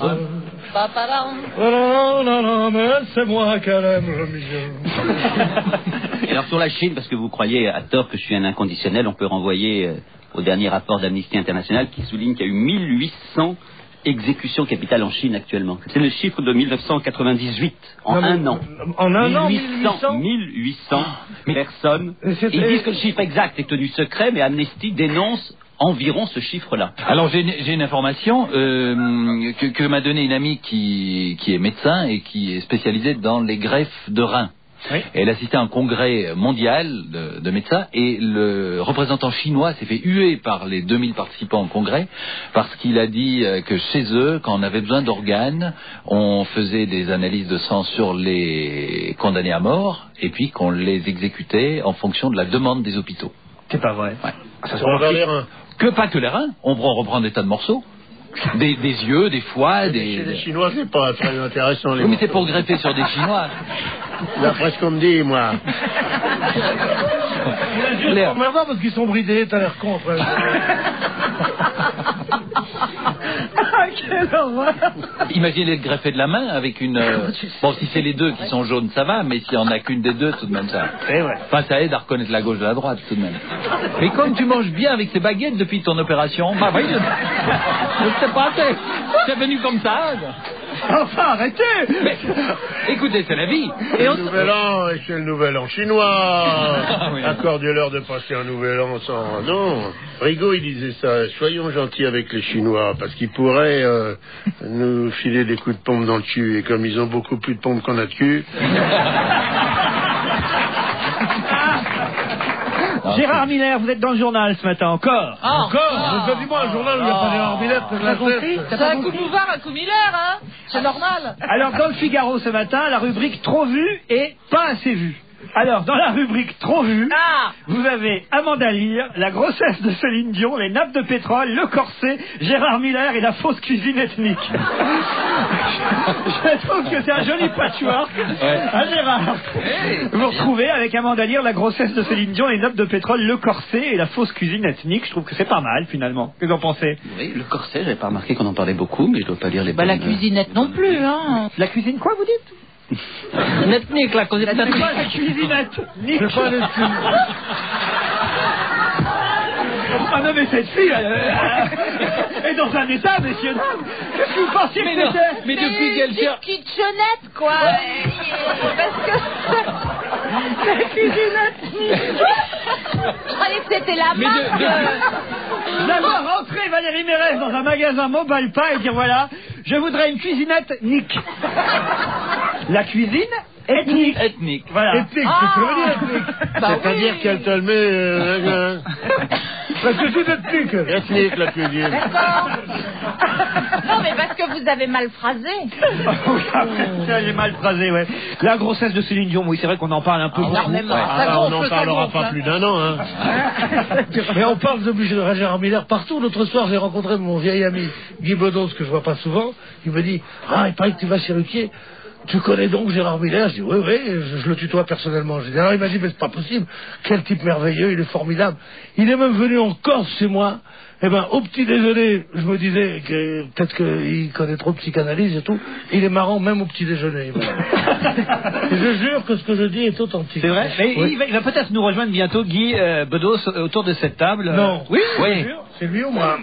Non, non, non, mais c'est moi qu'elle aime le mieux. Et alors sur la Chine, parce que vous croyez à tort que je suis un inconditionnel, on peut renvoyer euh, au dernier rapport d'Amnesty International qui souligne qu'il y a eu mille huit cents exécutions capitales en Chine actuellement. C'est le chiffre de mille neuf cent quatre-vingt-dix-huit, en Non, mais- un an. En un an, mille huit cents, mille huit cents mille huit cents personnes. Et c'est- Ils disent que le chiffre exact est tenu secret, mais Amnesty dénonce environ ce chiffre-là. Alors j'ai une, j'ai une information euh, que, que m'a donnée une amie qui, qui est médecin et qui est spécialisée dans les greffes de reins. Oui. Elle assistait à un congrès mondial de, de médecins et le représentant chinois s'est fait huer par les deux mille participants au congrès parce qu'il a dit euh, que chez eux, quand on avait besoin d'organes, on faisait des analyses de sang sur les condamnés à mort et puis qu'on les exécutait en fonction de la demande des hôpitaux. C'est pas vrai. Ouais. Ça se on va remarque. les reins. Que pas que les reins, on prend- on reprend des tas de morceaux, des, des yeux, des foies, Chez des... les Chinois, c'est pas très intéressant. Les Oui, mais c'est morceaux. pour greffer sur des Chinois. D'après ce qu'on me dit, moi. C'est emmerdant parce qu'ils sont bridés, t'as l'air con après. Ah, quelle horreur. Imaginez le greffer de la main avec une... euh, Bon, si c'est les deux qui sont jaunes, ça va, mais s'il n'y en a qu'une des deux, tout de même ça... C'est vrai. Enfin, ça aide à reconnaître la gauche de la droite, tout de même. Mais comme tu manges bien avec ces baguettes depuis ton opération, bah oui, je je sais pas, c'est c'est venu comme ça. Enfin, arrêtez. Mais, écoutez, c'est la vie. Et le nouvel an, et c'est le nouvel an chinois. Ah, oui. Accordez-leur de passer un nouvel an sans... Non, Rigaud, il disait ça. Soyons gentils avec les Chinois, parce qu'ils pourraient euh, nous filer des coups de pompe dans le cul. Et comme ils ont beaucoup plus de pompes qu'on a de cul... Gérard Miller, vous êtes dans le journal ce matin encore. Ah, Encore Mais dis-moi, un journal où il n'y a pas Gérard Miller, c'est de la tête. c'est un coup de bouvard, un coup Miller, hein. C'est normal. Alors dans le Figaro ce matin, la rubrique trop vu et pas assez vu. Alors, dans la rubrique trop vue, Ah. vous avez Amanda Lear, la grossesse de Céline Dion, les nappes de pétrole, le corset, Gérard Miller et la fausse cuisine ethnique. Je trouve que c'est un joli patchwork. Ouais. Hein, Gérard? Vous retrouvez avec Amanda Lear, la grossesse de Céline Dion, les nappes de pétrole, le corset et la fausse cuisine ethnique. Je trouve que c'est pas mal, finalement. Qu'est-ce que vous en pensez? Oui, le corset, j'avais pas remarqué qu'on en parlait beaucoup, mais je dois pas dire les Bah, la bonnes- cuisinette non plus, hein. La cuisine quoi, vous dites? L'ethnique, la cuisine C'est quoi la cuisinette? Nick. C'est pas les Ah non, mais cette fille, elle, elle est dans un état, messieurs, dames. Qu'est-ce que vous pensiez que Mais non, c'était? mais depuis qu'elle Une cherche... petite kitchenette, quoi. Parce que... La cuisinette. Je croyais que c'était la Mais marque. de- de- D'avoir rentré Valérie Mérès dans un magasin Mobile Pie et dire voilà, je voudrais une cuisinette Nick. La cuisine ethnique. Ethnique. Voilà. ethniques, c'est ce que ça veut dire, ethnique. Bah C'est-à-dire oui. qu'elle te le met... Euh, La cuisine ethnique. euh, ethnique, la cuisine. D'accord. Non, mais parce que vous avez mal phrasé. Ça, j'ai mal phrasé, ouais. La grossesse de Céline Dion, oui, c'est vrai qu'on en parle un peu. Énormément. beaucoup. Ça Ah, on gonfle, n'en ça parlera gonfle, pas hein. plus d'un an, hein. Mais on parle de Gérard Miller partout. L'autre soir, j'ai rencontré mon vieil ami Guy Bedos, que je vois pas souvent. Il me dit, ah, il paraît que tu vas chez Ruquier. Tu connais donc Gérard Miller? Je dis, oui, oui, je, je le tutoie personnellement. Je dis, alors il m'a dit, mais c'est pas possible. Quel type merveilleux, il est formidable. Il est même venu en Corse chez moi. Eh ben, au petit déjeuner, je me disais que peut-être qu'il connaît trop de psychanalyse et tout. Il est marrant même au petit déjeuner. Et je jure que ce que je dis est authentique. C'est vrai. Mais Oui. il va, il va peut-être nous rejoindre bientôt, Guy euh, Bedos, autour de cette table. Euh, Non. Oui, Oui. je jure. C'est lui ou moi?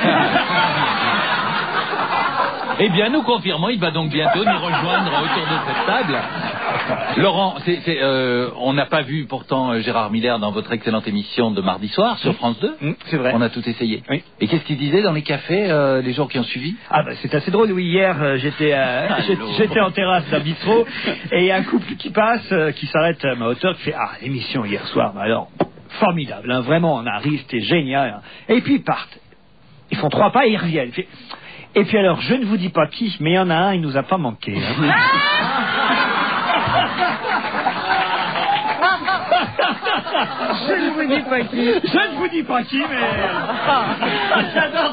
Eh bien, nous confirmons, il va donc bientôt nous rejoindre autour de cette table. Laurent, c'est, c'est, euh, on n'a pas vu pourtant euh, Gérard Miller dans votre excellente émission de mardi soir sur France deux. Mmh, c'est vrai. On a tout essayé. Oui. Et qu'est-ce qu'il disait dans les cafés euh, les jours qui ont suivi? Ah bah c'est assez drôle, oui, hier euh, j'étais euh, j'étais- j'étais en terrasse d'un bistrot et il y a un couple qui passe, euh, qui s'arrête à ma hauteur, qui fait ah l'émission hier soir, bah alors formidable, hein, vraiment on arrive, c'était génial, hein. Et puis ils partent, ils font trois pas et ils reviennent. Il fait, et puis alors je ne vous dis pas qui, mais il y en a un, il nous a pas manqué. Hein. Je ne vous dis pas qui. Je ne vous dis pas qui, mais j'adore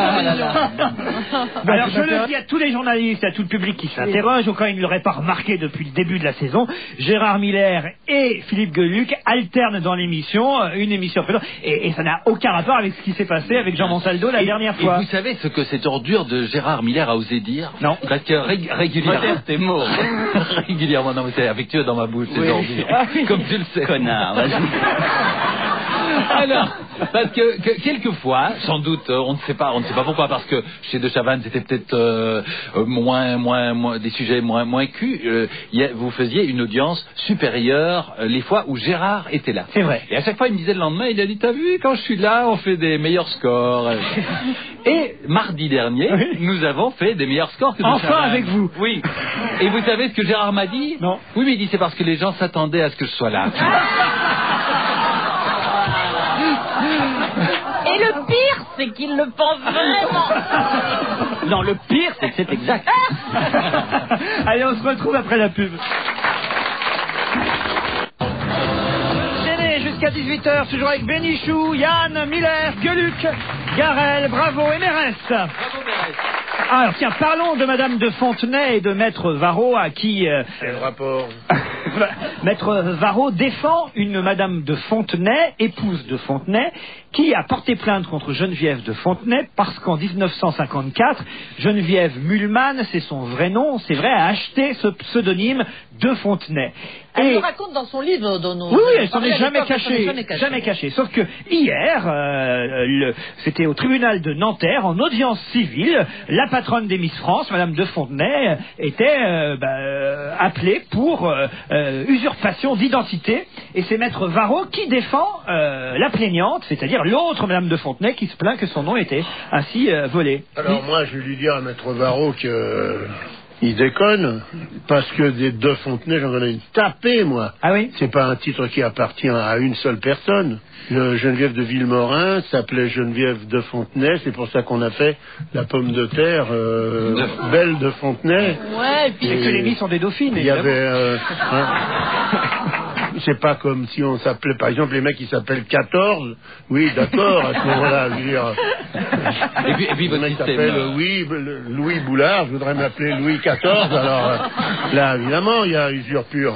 ça. Alors je le dis à tous les journalistes, à tout le public qui s'interroge, ou quand ils ne l'auraient pas remarqué depuis le début de la saison, Gérard Miller et Philippe Gueluc alternent dans l'émission, une émission présente, et, et ça n'a aucun rapport avec ce qui s'est passé avec Jean Montaldo la Et- dernière et fois. vous savez ce que cette ordure de Gérard Miller a osé dire? Non. Parce que rég- régulièrement... Modeste est mort. régulièrement, non mais c'est affectueux dans ma bouche, ces Oui. ordures. Ah oui. Comme tu le sais. Connard, vas-y. Alors, parce que, que quelquefois, sans doute, euh, on ne sait pas, on ne sait pas pourquoi, parce que chez De Chavannes c'était peut-être euh, euh, moins, moins, moins, des sujets moins, moins cul. Euh, y a- vous faisiez une audience supérieure euh, les fois où Gérard était là. C'est vrai. Et à chaque fois, il me disait le lendemain, il a dit, t'as vu, quand je suis là, on fait des meilleurs scores. Et mardi dernier, Oui. nous avons fait des meilleurs scores que De Enfin Chavannes. avec vous. Oui. Et vous savez ce que Gérard m'a dit? Non. Oui, mais il dit, c'est parce que les gens s'attendaient à ce que je sois là. Et le pire, c'est qu'il le pense vraiment. Non, le pire, c'est que c'est exact. Allez, on se retrouve après la pub. Télé jusqu'à dix-huit heures, toujours avec Bénichou, Yann, Miller, Gueluc, Garel, Bravo et Mérès. Alors tiens, parlons de Madame de Fontenay et de Maître Varro, à qui euh, Quel rapport? Maître Varro défend une Madame de Fontenay, épouse de Fontenay, qui a porté plainte contre Geneviève de Fontenay parce qu'en dix-neuf cent cinquante-quatre, Geneviève Mulman, c'est son vrai nom, c'est vrai, a acheté ce pseudonyme de Fontenay. Elle Et- le raconte dans son livre, dans nos... oui, oui, elle s'en parlait est à jamais l'époque, elle s'en est cachée, jamais cachée. jamais cachée. Sauf que hier, euh, le- c'était au tribunal de Nanterre, en audience civile, la patronne des Miss France, Madame de Fontenay, était euh, bah, euh, appelée pour euh, euh, usurpation d'identité. Et c'est Maître Varro qui défend euh, la plaignante, c'est-à-dire l'autre Madame de Fontenay qui se plaint que son nom était ainsi euh, volé. Alors moi, je vais lui dire à Maître Varro que... euh, il déconne, parce que des deux Fontenay, j'en ai une tapée, moi. Ah oui? C'est pas un titre qui appartient à une seule personne. Le Geneviève de Villemorin s'appelait Geneviève de Fontenay, c'est pour ça qu'on a fait la pomme de terre euh, Belle de Fontenay. Ouais, et puis... C'est que les Miss sont des dauphines, Il y évidemment. avait... euh, hein, c'est pas comme si on s'appelait, par exemple, les mecs qui s'appellent quatorze. Oui, d'accord, à ce moment-là, je veux dire. Et puis, et puis le votre mec système. s'appelle euh, Louis, Louis Boulard, je voudrais m'appeler Louis quatorze, alors euh, là, évidemment, il y a usure pure.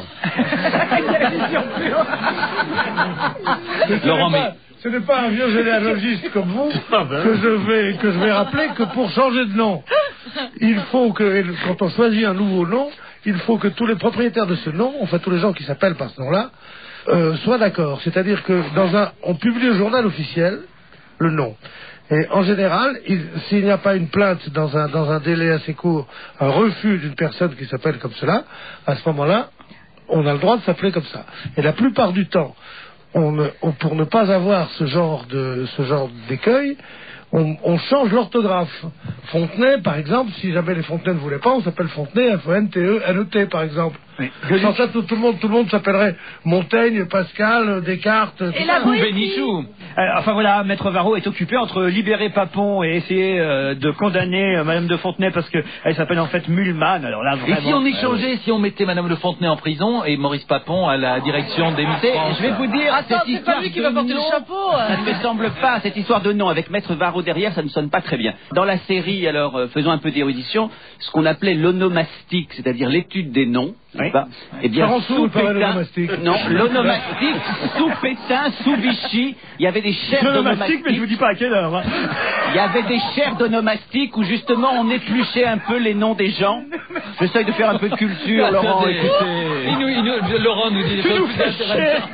Laurent, mais. Ce n'est pas un vieux généalogiste comme vous Ah ben. que je vais que je vais rappeler que pour changer de nom, il faut que quand on choisit un nouveau nom, il faut que tous les propriétaires de ce nom, enfin tous les gens qui s'appellent par ce nom-là, euh, soient d'accord. C'est-à-dire que dans un, on publie au journal officiel le nom. Et en général, il, s'il n'y a pas une plainte dans un dans un délai assez court, un refus d'une personne qui s'appelle comme cela, à ce moment-là, on a le droit de s'appeler comme ça. Et la plupart du temps, On ne, on, pour ne pas avoir ce genre de ce genre d'écueil, on, on change l'orthographe. Fontenay, par exemple, si jamais les Fontenay ne voulaient pas, on s'appelle Fontenay, F O N T E N E T, par exemple. Oui. Sans ça, tout, tout le monde, tout le monde s'appellerait Montaigne, Pascal, Descartes. Et tout la ça. poésie. Bénichou. Euh, enfin voilà, Maître Varro est occupé entre libérer Papon et essayer euh, de condamner euh, Madame de Fontenay parce que elle s'appelle en fait Mulman. Alors là, Et vraiment. si on échangeait, si on mettait Madame Le Fontenay en prison et Maurice Papon à la direction des C'est- France. Je vais vous dire, Attends, cette c'est histoire pas lui qui de va porter le nom, chapeau. ça ne me semble pas, cette histoire de nom avec Maître Varro derrière, ça ne sonne pas très bien. Dans la série, alors, euh, faisons un peu d'érudition, ce qu'on appelait l'onomastique, c'est-à-dire l'étude des noms, Oui. n'est-ce pas Eh bien, Clemenceau, sous il paraît Pétain, l'onomastique. non, l'onomastique, sous Pétain, sous Vichy, il y avait des chaires L'onomastique, mais je vous d'onomastique. dis pas à quelle heure. Hein. Il y avait des chaires d'onomastique où justement on épluchait un peu les noms des gens. J'essaye de faire un peu de culture, Laurent, Attendez, écoutez. il nous- il nous- Laurent nous dit des Tu choses nous plus fais intéressantes.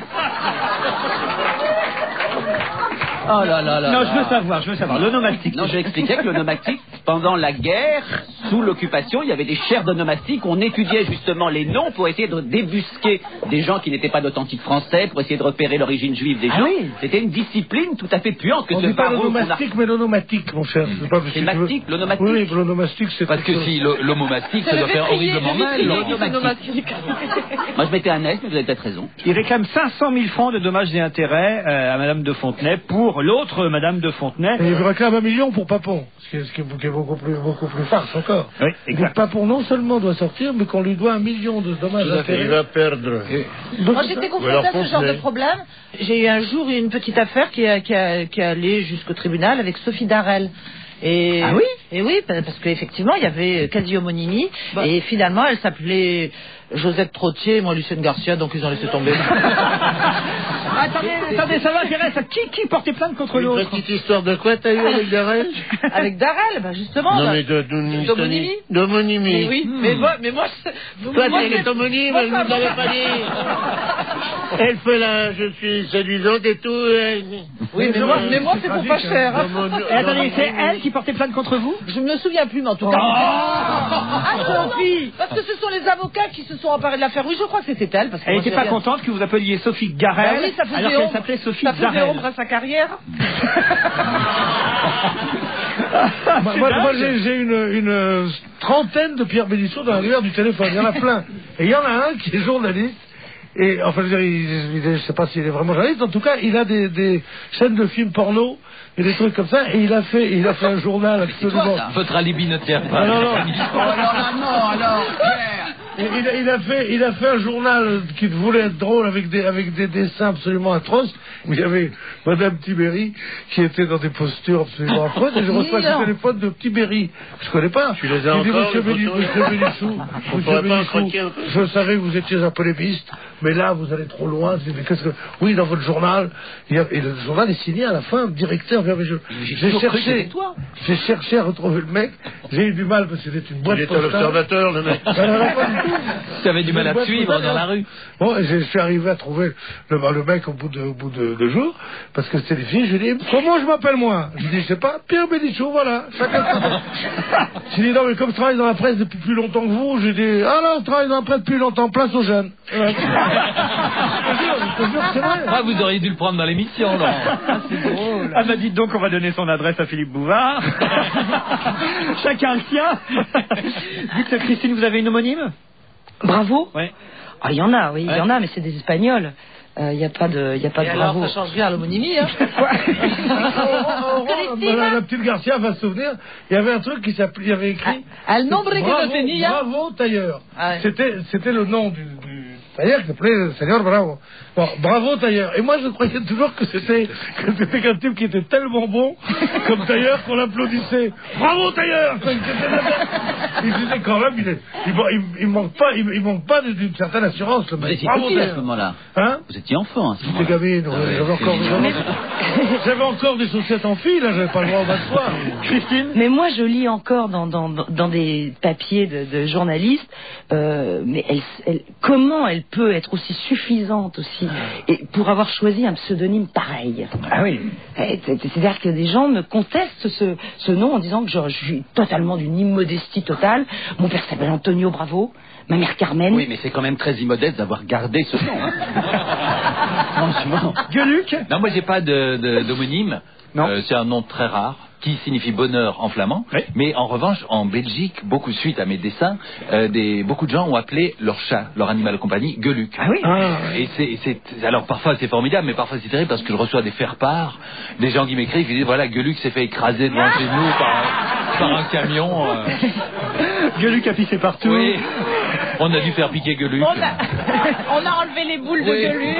Oh là là là Non, là. je veux savoir, je veux savoir. L'onomastique. Non, je expliquais que l'onomastique, pendant la guerre, sous l'occupation, il y avait des chaires d'onomastique où on étudiait justement les noms pour essayer de débusquer des gens qui n'étaient pas d'authentiques français, pour essayer de repérer l'origine juive des Ah gens. oui. C'était une discipline tout à fait puante que On ce dit pas barreau qu'on a- l'onomastique, mais l'onomatique, mon cher. C'est pas C'est mastique, l'onomastique. Oui, mais l'onomastique, c'est Parce que autre chose. si le- l'homomastique, ça doit faire horriblement mal. L'onomastique. Moi, je mettais un S, mais vous avez peut-être raison. Il réclame cinq cent mille francs de dommages et intérêts euh, à Madame de Fontenay pour l'autre Madame de Fontenay. Et il réclame un million pour Papon, ce qui est, ce qui est- qui est beaucoup plus, beaucoup plus farce encore. Oui, Donc exact. Papon non seulement doit sortir, mais qu'on lui doit un million de dommages Il intérêts. va perdre. Donc, Moi, j'étais Ou confrontée alors à ce genre Fontenay. de problème. J'ai eu un jour une petite affaire qui, a- qui, a- qui est allée jusqu'au tribunal avec Sophie Darel. Et, Ah oui Et oui, parce qu'effectivement, il y avait quasi homonymie. Et finalement, elle s'appelait Josette Trottier, moi Lucienne Garcia, donc ils ont laissé tomber. Attendez, attendez, ça m'intéresse. Qui, qui portait plainte contre Une l'autre? petite histoire de quoi t'as eu avec Darel? Avec Darel, ben justement. Non ben- mais de- de- D'homonymie. D'homonymie. Mais oui, mais moi, mais moi, je- vous- Toi, moi, tu c'est- es homonyme, moi, elle ça nous avait va. pas dit. Elle fait la, je suis séduisante et tout. elle- Oui, mais moi, mais moi c'est pour pas cher. hein. D'homony- Et attendez, c'est elle qui portait plainte contre vous? Je me souviens plus, mais en tout cas. Ah, Sophie. Parce que ce sont les avocats qui se sont emparés de l'affaire. Oui, je crois que c'était elle. Parce que Elle moi, n'était j'ai pas rien- contente que vous appeliez Sophie Garel, Bah oui, ça faisait alors qu'elle ombre. s'appelait Sophie Ça faisait Zarel. ombre à sa carrière. Moi, moi, moi, j'ai j'ai une, une trentaine de Pierre Bénichou dans l'univers du téléphone. Il y en a plein. Et il y en a un qui est journaliste. Et enfin, je veux dire, il, il est- je sais pas s'il est vraiment journaliste. En tout cas, il a des, des chaînes de films porno et des trucs comme ça. Et il a fait, il a fait un journal absolument. Votre alibi ne tient pas. Ah, non, non. non, alors, Et il, a, il a fait, il a fait un journal qui voulait être drôle avec des, avec des dessins absolument atroces. Où il y avait Madame Tibéri qui était dans des postures absolument affreuses. Et je reçois Mignon. ce téléphone de Tibéri. Je connais pas. Tu les as Il dit, encore, Monsieur les Béni- photos Monsieur Bénichou, On Monsieur pourrait pas Bénichou, en croquer un peu je savais que vous étiez un polémiste, mais là vous allez trop loin. Je dis, mais qu'est-ce que... Oui, dans votre journal, il y a- et le journal est signé à la fin, directeur. Mais je- J'ai toujours cru que cherché, c'était toi. j'ai cherché à retrouver le mec. J'ai eu du mal parce que c'était une boîte Il est à postale. l'observateur, le mec. Ah, non, non, pas du tout. Tu avais du mal à te Boîte suivre postale, dans la hein. rue. Bon, et je suis arrivé à trouver le, le mec au bout de, au bout de, de jours, parce que c'était des filles. Je lui ai dit, comment je m'appelle moi? Je lui ai dit, je sais pas, Pierre Bénichou, voilà. Chacun son nom. Je lui ai dit, non, mais comme je travaille dans la presse depuis plus longtemps que vous, j'ai dit, ah non, je travaille dans la presse depuis longtemps, place aux jeunes. Ouais. Je te jure, je te jure que c'est vrai. Ah, vous auriez dû le prendre dans l'émission, Laurent. Ah bah dites donc, on va donner son adresse à Philippe Bouvard. Chacun le sien. Dites, Christine, vous avez une homonyme? Bravo. Ouais. Ah, il y en a, oui, il y Ouais. en a, mais c'est des Espagnols. Il n'y a pas de, y a pas Et de alors, bravo. ça change rien à l'homonymie, hein. La, la petite Garcia va se souvenir, il y avait un truc qui s'appelait, il y avait écrit. Ah, al nombre que Bravo, no tenía. bravo tailleur. Ah ouais. C'était, c'était le nom du, du, Tailleur qui s'appelait Seigneur Bravo. Bon, bravo Tailleur. Et moi je croyais toujours que c'était que c'était qu'un type qui était tellement bon comme Tailleur qu'on l'applaudissait. Bravo Tailleur. Il disait quand même, il, est, il, il, il manque pas, il, il manque pas d'une certaine assurance. Le Vous étiez bravo petit à Tailleur. ce moment-là. Hein? Vous étiez enfant à ce J'étais moment-là. gamine, Ah ouais, ouais, j'avais encore, c'est- j'avais encore des chaussettes en fil, là, j'avais pas le droit au bas de soie. Christine? Mais moi, je lis encore dans, dans, dans des papiers de, de journalistes, euh, mais elle, elle, comment elle peut être aussi suffisante aussi, et pour avoir choisi un pseudonyme pareil. Ah oui. Et c'est- C'est-à-dire que des gens me contestent ce, ce nom en disant que je, je suis totalement d'une immodestie totale. Mon père s'appelle Antonio Bravo, ma mère Carmen. Oui, mais c'est quand même très immodeste d'avoir gardé ce nom. Hein. Franchement. Gueuluc? Non, moi j'ai pas de, de- d'homonyme. Non. Euh, c'est un nom très rare qui signifie bonheur en flamand. Oui. Mais en revanche, en Belgique, beaucoup suite à mes dessins, euh, des, beaucoup de gens ont appelé leur chat, leur animal de compagnie, Gueuluc. Ah oui. Et c'est, et c'est, alors parfois c'est formidable, mais parfois c'est terrible parce que je reçois des faire-part, des gens qui m'écrivent, qui disent voilà, Gueuluc s'est fait écraser devant chez nous par, par un camion. euh. Gueuluc a pissé partout. Oui, on a dû faire piquer Gueuluc. On a, on a enlevé les boules de Oui. Gueuluc.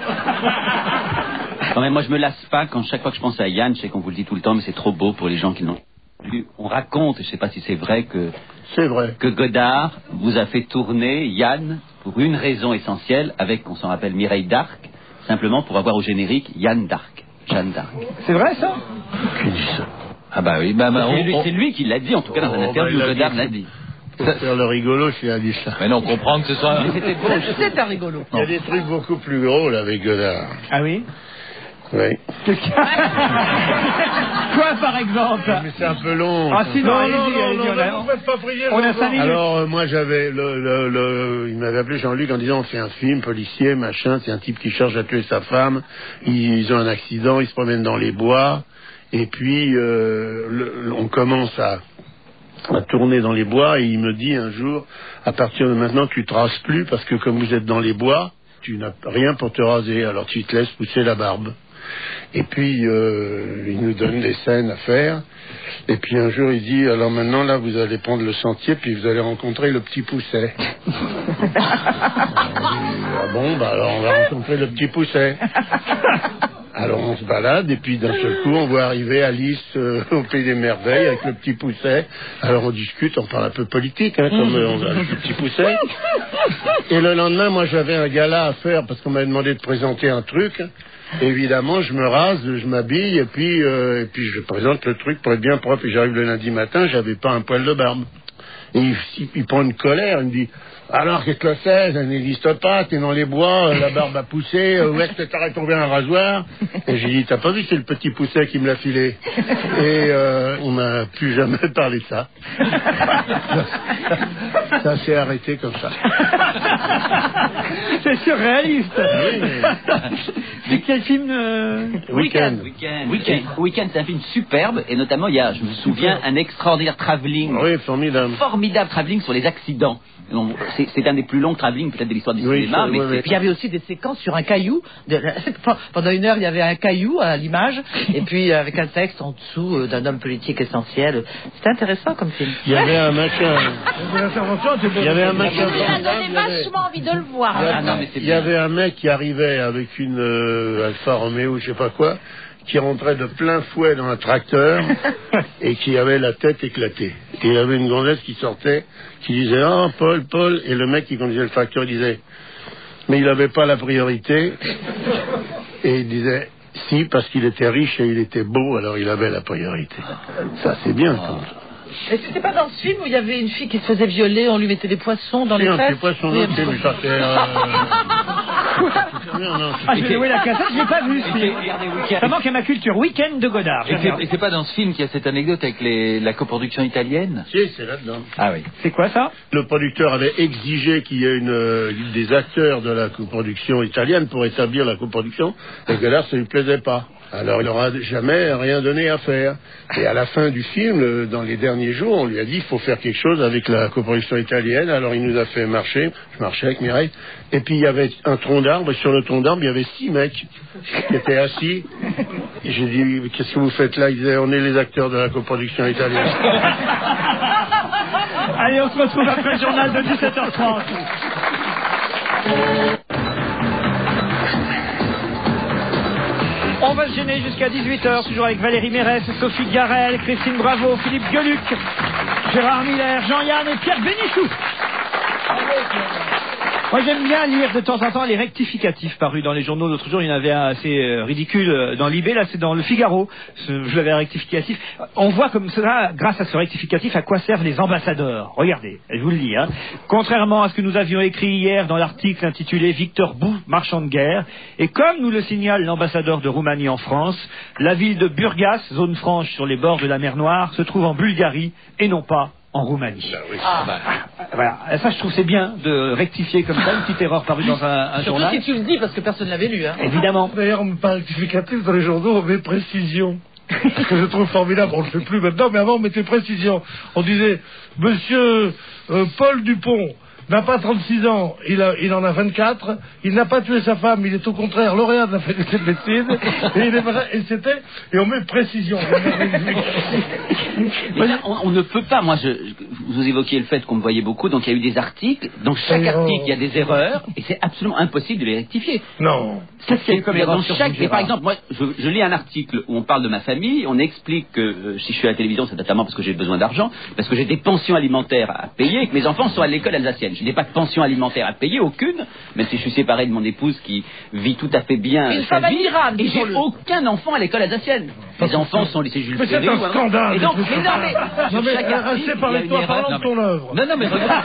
Non, mais moi je me lasse pas quand chaque fois que je pense à Yann, je sais qu'on vous le dit tout le temps, mais c'est trop beau pour les gens qui l'ont lu. On raconte, je sais pas si c'est vrai, que, C'est vrai. que Godard vous a fait tourner Yann pour une raison essentielle avec, on s'en rappelle, Mireille d'Arc, simplement pour avoir au générique Yann d'Arc, Jeanne d'Arc. C'est vrai ça? Qui dit ça? Ah bah oui, bah, bah, C'est on- lui, on- c'est lui qui l'a dit, en tout cas dans Oh, un interview, bah, il a Godard dit. l'a dit. Pour faire le rigolo, je lui ai dit ça. Mais non, on comprend que ce soit... Mais c'était beau. C'est un rigolo. Il y a des trucs beaucoup plus drôles avec Godard. Ah oui? Oui. Qu'est-ce qu'il y a? Quoi par exemple? Mais c'est un peu long. Ah ça. si, non, Non, allez-y, non, non, allez-y, non, on a- non, vous faites pas prier. on a Jean-Jean. cinq minutes. Alors euh, moi j'avais le, le, le il m'avait appelé Jean-Luc en disant on fait un film policier machin, c'est un type qui cherche à tuer sa femme, ils, ils ont un accident, ils se promènent dans les bois et puis euh, le- on commence à à tourner dans les bois et il me dit un jour à partir de maintenant tu te rases plus parce que comme vous êtes dans les bois tu n'as rien pour te raser alors tu te laisses pousser la barbe. Et puis, euh, il nous donne des scènes à faire. Et puis un jour, il dit, alors maintenant, là, vous allez prendre le sentier, puis vous allez rencontrer le petit Pousset. Ah bon, bah alors on va rencontrer le petit Pousset. Alors on se balade, et puis d'un seul coup, on voit arriver Alice euh, au Pays des Merveilles avec le petit Pousset. Alors on discute, on parle un peu politique, hein, comme euh, on a le petit Pousset. Et le lendemain, moi, j'avais un gala à faire, parce qu'on m'avait demandé de présenter un truc. Évidemment, je me rase, je m'habille, et puis, euh, et puis je présente le truc pour être bien propre. Et j'arrive le lundi matin, j'avais pas un poil de barbe. Et il, il, il prend une colère, il me dit, alors qu'est-ce que c'est, ça n'existe pas, t'es dans les bois, la barbe a poussé, où est-ce que t'as retrouvé un rasoir? Et j'ai dit, t'as pas vu, c'est le petit Pousset qui me l'a filé. Et euh, on n'a plus jamais parlé de ça. Ça s'est arrêté comme ça. C'est surréaliste. Oui, C'est quel film euh... Week-end. Week-end. Week-end. Week-end, c'est un film superbe, et notamment, il y a, je me souviens, un extraordinaire travelling. Oui, formidable. Formidable travelling sur les accidents. Non, C'est c'est un des plus longs travelling peut-être de l'histoire du Oui, cinéma, ça, mais oui, c'est- oui. Puis il y avait aussi des séquences sur un caillou. De- pendant une heure, il y avait un caillou à l'image, et puis avec un texte en dessous euh, d'un homme politique essentiel. C'était intéressant comme film. Il y avait un machin. Il y avait un machin. Il a donné vachement envie de le voir. Il y a- Ah non, mais c'est il y bien. avait un mec qui arrivait avec une euh, Alfa Romeo, je sais pas quoi, qui rentrait de plein fouet dans un tracteur et qui avait la tête éclatée. Et il y avait une gonzesse qui sortait, qui disait « Ah, Paul, Paul !» Et le mec qui conduisait le tracteur disait « Mais il n'avait pas la priorité. » Et il disait « Si, parce qu'il était riche et il était beau, alors il avait la priorité. » Ça, c'est bien, quand même. Et c'était pas dans ce film où il y avait une fille qui se faisait violer, on lui mettait des poissons dans Si, les un fesses? petit poisson Oui, dans le film, ça, c'est... euh, Non, non, Ah, je vais louer la cassette, je l'ai pas vu ce Et film. c'est- regardez, Week-end. Ça manque à ma culture. Week-end de Godard. Et j'aime bien. c'est, et c'est pas dans ce film qu'il y a cette anecdote avec les, la coproduction italienne? si, c'est là-dedans. Ah oui. C'est quoi ça? Le producteur avait exigé qu'il y ait une, euh, des acteurs de la coproduction italienne pour établir la coproduction, et que là, ça lui plaisait pas. Alors, il n'aura jamais rien donné à faire. Et à la fin du film, euh, dans les derniers jours, on lui a dit il faut faire quelque chose avec la coproduction italienne. Alors, il nous a fait marcher. Je marchais avec Mireille. Et puis, il y avait un tronc d'arbre. Et sur le tronc d'arbre, il y avait six mecs qui étaient assis. Et j'ai dit qu'est-ce que vous faites là? Ils disaient on est les acteurs de la coproduction italienne. Allez, on se retrouve après le journal de dix-sept heures trente. On va se gêner jusqu'à dix-huit heures, toujours avec Valérie Mérès, Sophie Garel, Christine Bravo, Philippe Gueluc, Gérard Miller, Jean-Yann et Pierre Bénichou. Moi j'aime bien lire de temps en temps les rectificatifs parus dans les journaux. L'autre jour il y en avait un assez euh, ridicule euh, dans l'I B, là c'est dans le Figaro, ce, je l'avais un rectificatif. On voit comme cela, grâce à ce rectificatif, à quoi servent les ambassadeurs. Regardez, je vous le dis. Hein. Contrairement à ce que nous avions écrit hier dans l'article intitulé Victor Bou, marchand de guerre, et comme nous le signale l'ambassadeur de Roumanie en France, la ville de Burgas, zone franche sur les bords de la mer Noire, se trouve en Bulgarie et non pas en Roumanie. Ben oui. Ah. Bah, voilà. Ça, je trouve c'est bien de rectifier comme ça une petite erreur parue dans un, un Surtout journal. si tu le dis, parce que personne ne l'avait lu. Hein. Évidemment. D'ailleurs, on me parle rectificatif dans les journaux, on met précision. Ce que je trouve formidable, on ne le fait plus maintenant, mais avant on mettait précision. On disait, monsieur euh, Paul Dupont n'a pas trente-six ans, il, a, il en a vingt-quatre, il n'a pas tué sa femme, il est au contraire lauréat de la faculté de médecine, et, il est, et c'était, et on met précision. Mais là, on, on ne peut pas, moi, je, vous évoquiez le fait qu'on me voyait beaucoup, donc il y a eu des articles, dans chaque article il y a des erreurs, et c'est absolument impossible de les rectifier. Non. C'est ce qu'il y a eu comme erreur dans sur chaque, vous, et par Gérard. exemple, moi, je, je lis un article où on parle de ma famille, on explique que euh, si je suis à la télévision, c'est notamment parce que j'ai besoin d'argent, parce que j'ai des pensions alimentaires à payer, et que mes enfants sont à l'école alsacienne. Je n'ai pas de pension alimentaire à payer, aucune, même si je suis séparé de mon épouse qui vit tout à fait bien Une sa femme vie, admirable, et j'ai disons-le. aucun enfant à l'école alsacienne. Mes enfants sont au lycée Jules Mais c'est Ferry. un ou alors- scandale, Et donc, des trucs mais non, comme mais, ça. sur Non, mais, chaque euh, article, restez il y a parlez-toi, une erreur. parlons de ton œuvre. Non, non, mais regarde.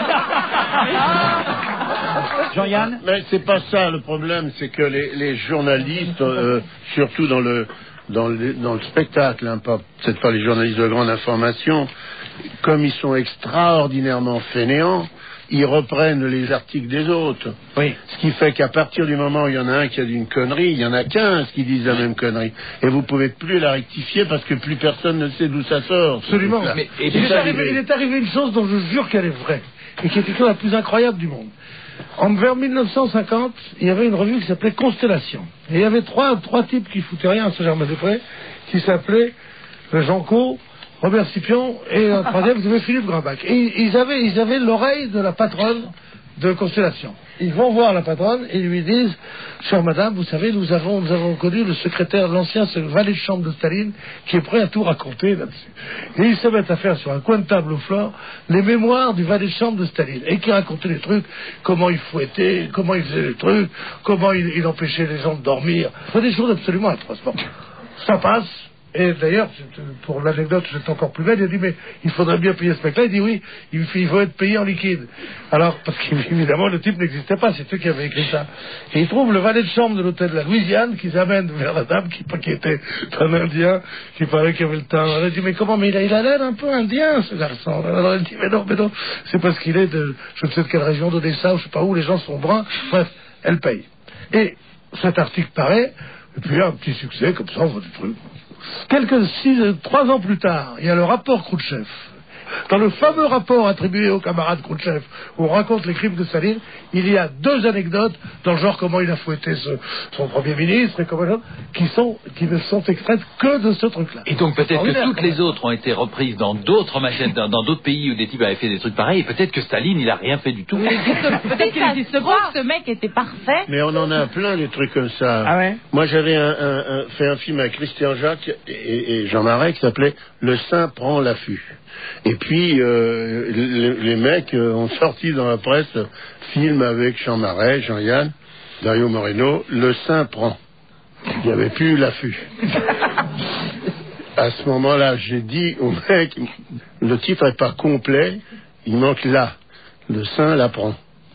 Jean-Yann. Mais c'est pas ça le problème, c'est que les, les journalistes, euh, surtout dans le dans le, dans le spectacle, hein, pas, peut-être pas les journalistes de grande information, comme ils sont extraordinairement fainéants, ils reprennent les articles des autres. Oui. Ce qui fait qu'à partir du moment où il y en a un qui a dit une connerie, il y en a quinze qui disent la même connerie. Et vous pouvez plus la rectifier parce que plus personne ne sait d'où ça sort. Absolument. Ça. Mais- et il, puis est ça, arrivé, il est arrivé une chose dont je jure qu'elle est vraie, et qui est quelque chose la plus incroyable du monde. En, vers mille neuf cent cinquante, il y avait une revue qui s'appelait Constellation. Et il y avait trois, trois types qui foutaient rien à Saint-Germain-des-Prés, qui s'appelaient Jean Cot, Robert Scipion, et un troisième, vous avez Philippe Grabach. Et ils avaient, ils avaient l'oreille de la patronne de Constellation. Ils vont voir la patronne et lui disent, chère madame, vous savez, nous avons, nous avons connu le secrétaire, l'ancien valet de chambre de Staline, qui est prêt à tout raconter là-dessus. Et ils se mettent à faire sur un coin de table au flore les mémoires du valet de chambre de Staline, et qui racontait les trucs, comment il fouettait, comment il faisait les trucs, comment il, il empêchait les gens de dormir. Enfin, des choses absolument atroces. Bon, ça passe. Et d'ailleurs, pour l'anecdote, c'est encore plus belle, il a dit, mais il faudrait bien payer ce mec-là. Il dit, oui, il faut être payé en liquide. Alors, parce qu'évidemment, le type n'existait pas, c'est eux qui avaient écrit ça. Et il trouve le valet de chambre de l'hôtel de la Louisiane qui s'amène vers la dame qui, qui était un Indien, qui parlait qu'il avait le temps. Elle a dit, mais comment, mais il a, il a l'air un peu indien, ce garçon. Alors elle dit, mais non, mais non, c'est parce qu'il est de, je ne sais de quelle région d'Odessa, ou je sais pas où, les gens sont bruns. Bref, elle paye. Et cet article paraît, et puis un petit succès, comme ça, on voit des trucs. Quelques six, trois ans plus tard, il y a le rapport Khrouchtchev. Dans le fameux rapport attribué au camarade Khrouchtchev, où on raconte les crimes de Staline, il y a deux anecdotes dans le genre comment il a fouetté ce, son premier ministre et comment qui sont qui ne sont extraites que de ce truc-là. Et donc peut-être que Extraordinaire, toutes quand les même. autres ont été reprises dans d'autres machines, dans dans d'autres pays où des types avaient fait des trucs pareils, et peut-être que Staline, il a rien fait du tout. Peut-être qu'il existe pas. Ce mec était parfait. Mais on en a plein des trucs comme ça. Ah ouais. Moi j'avais un, un, un- fait un film avec Christian Jacques et, et Jean Marais qui s'appelait Le Saint prend l'affût. Et puis euh, les, les mecs euh, ont sorti dans la presse euh, film avec Jean Marais, Jean-Yann, Dario Moreno, Le Saint prend. Il n'y avait plus l'affût. À ce moment-là, j'ai dit au mec, le titre n'est pas complet, il manque là. Le Saint l'apprend.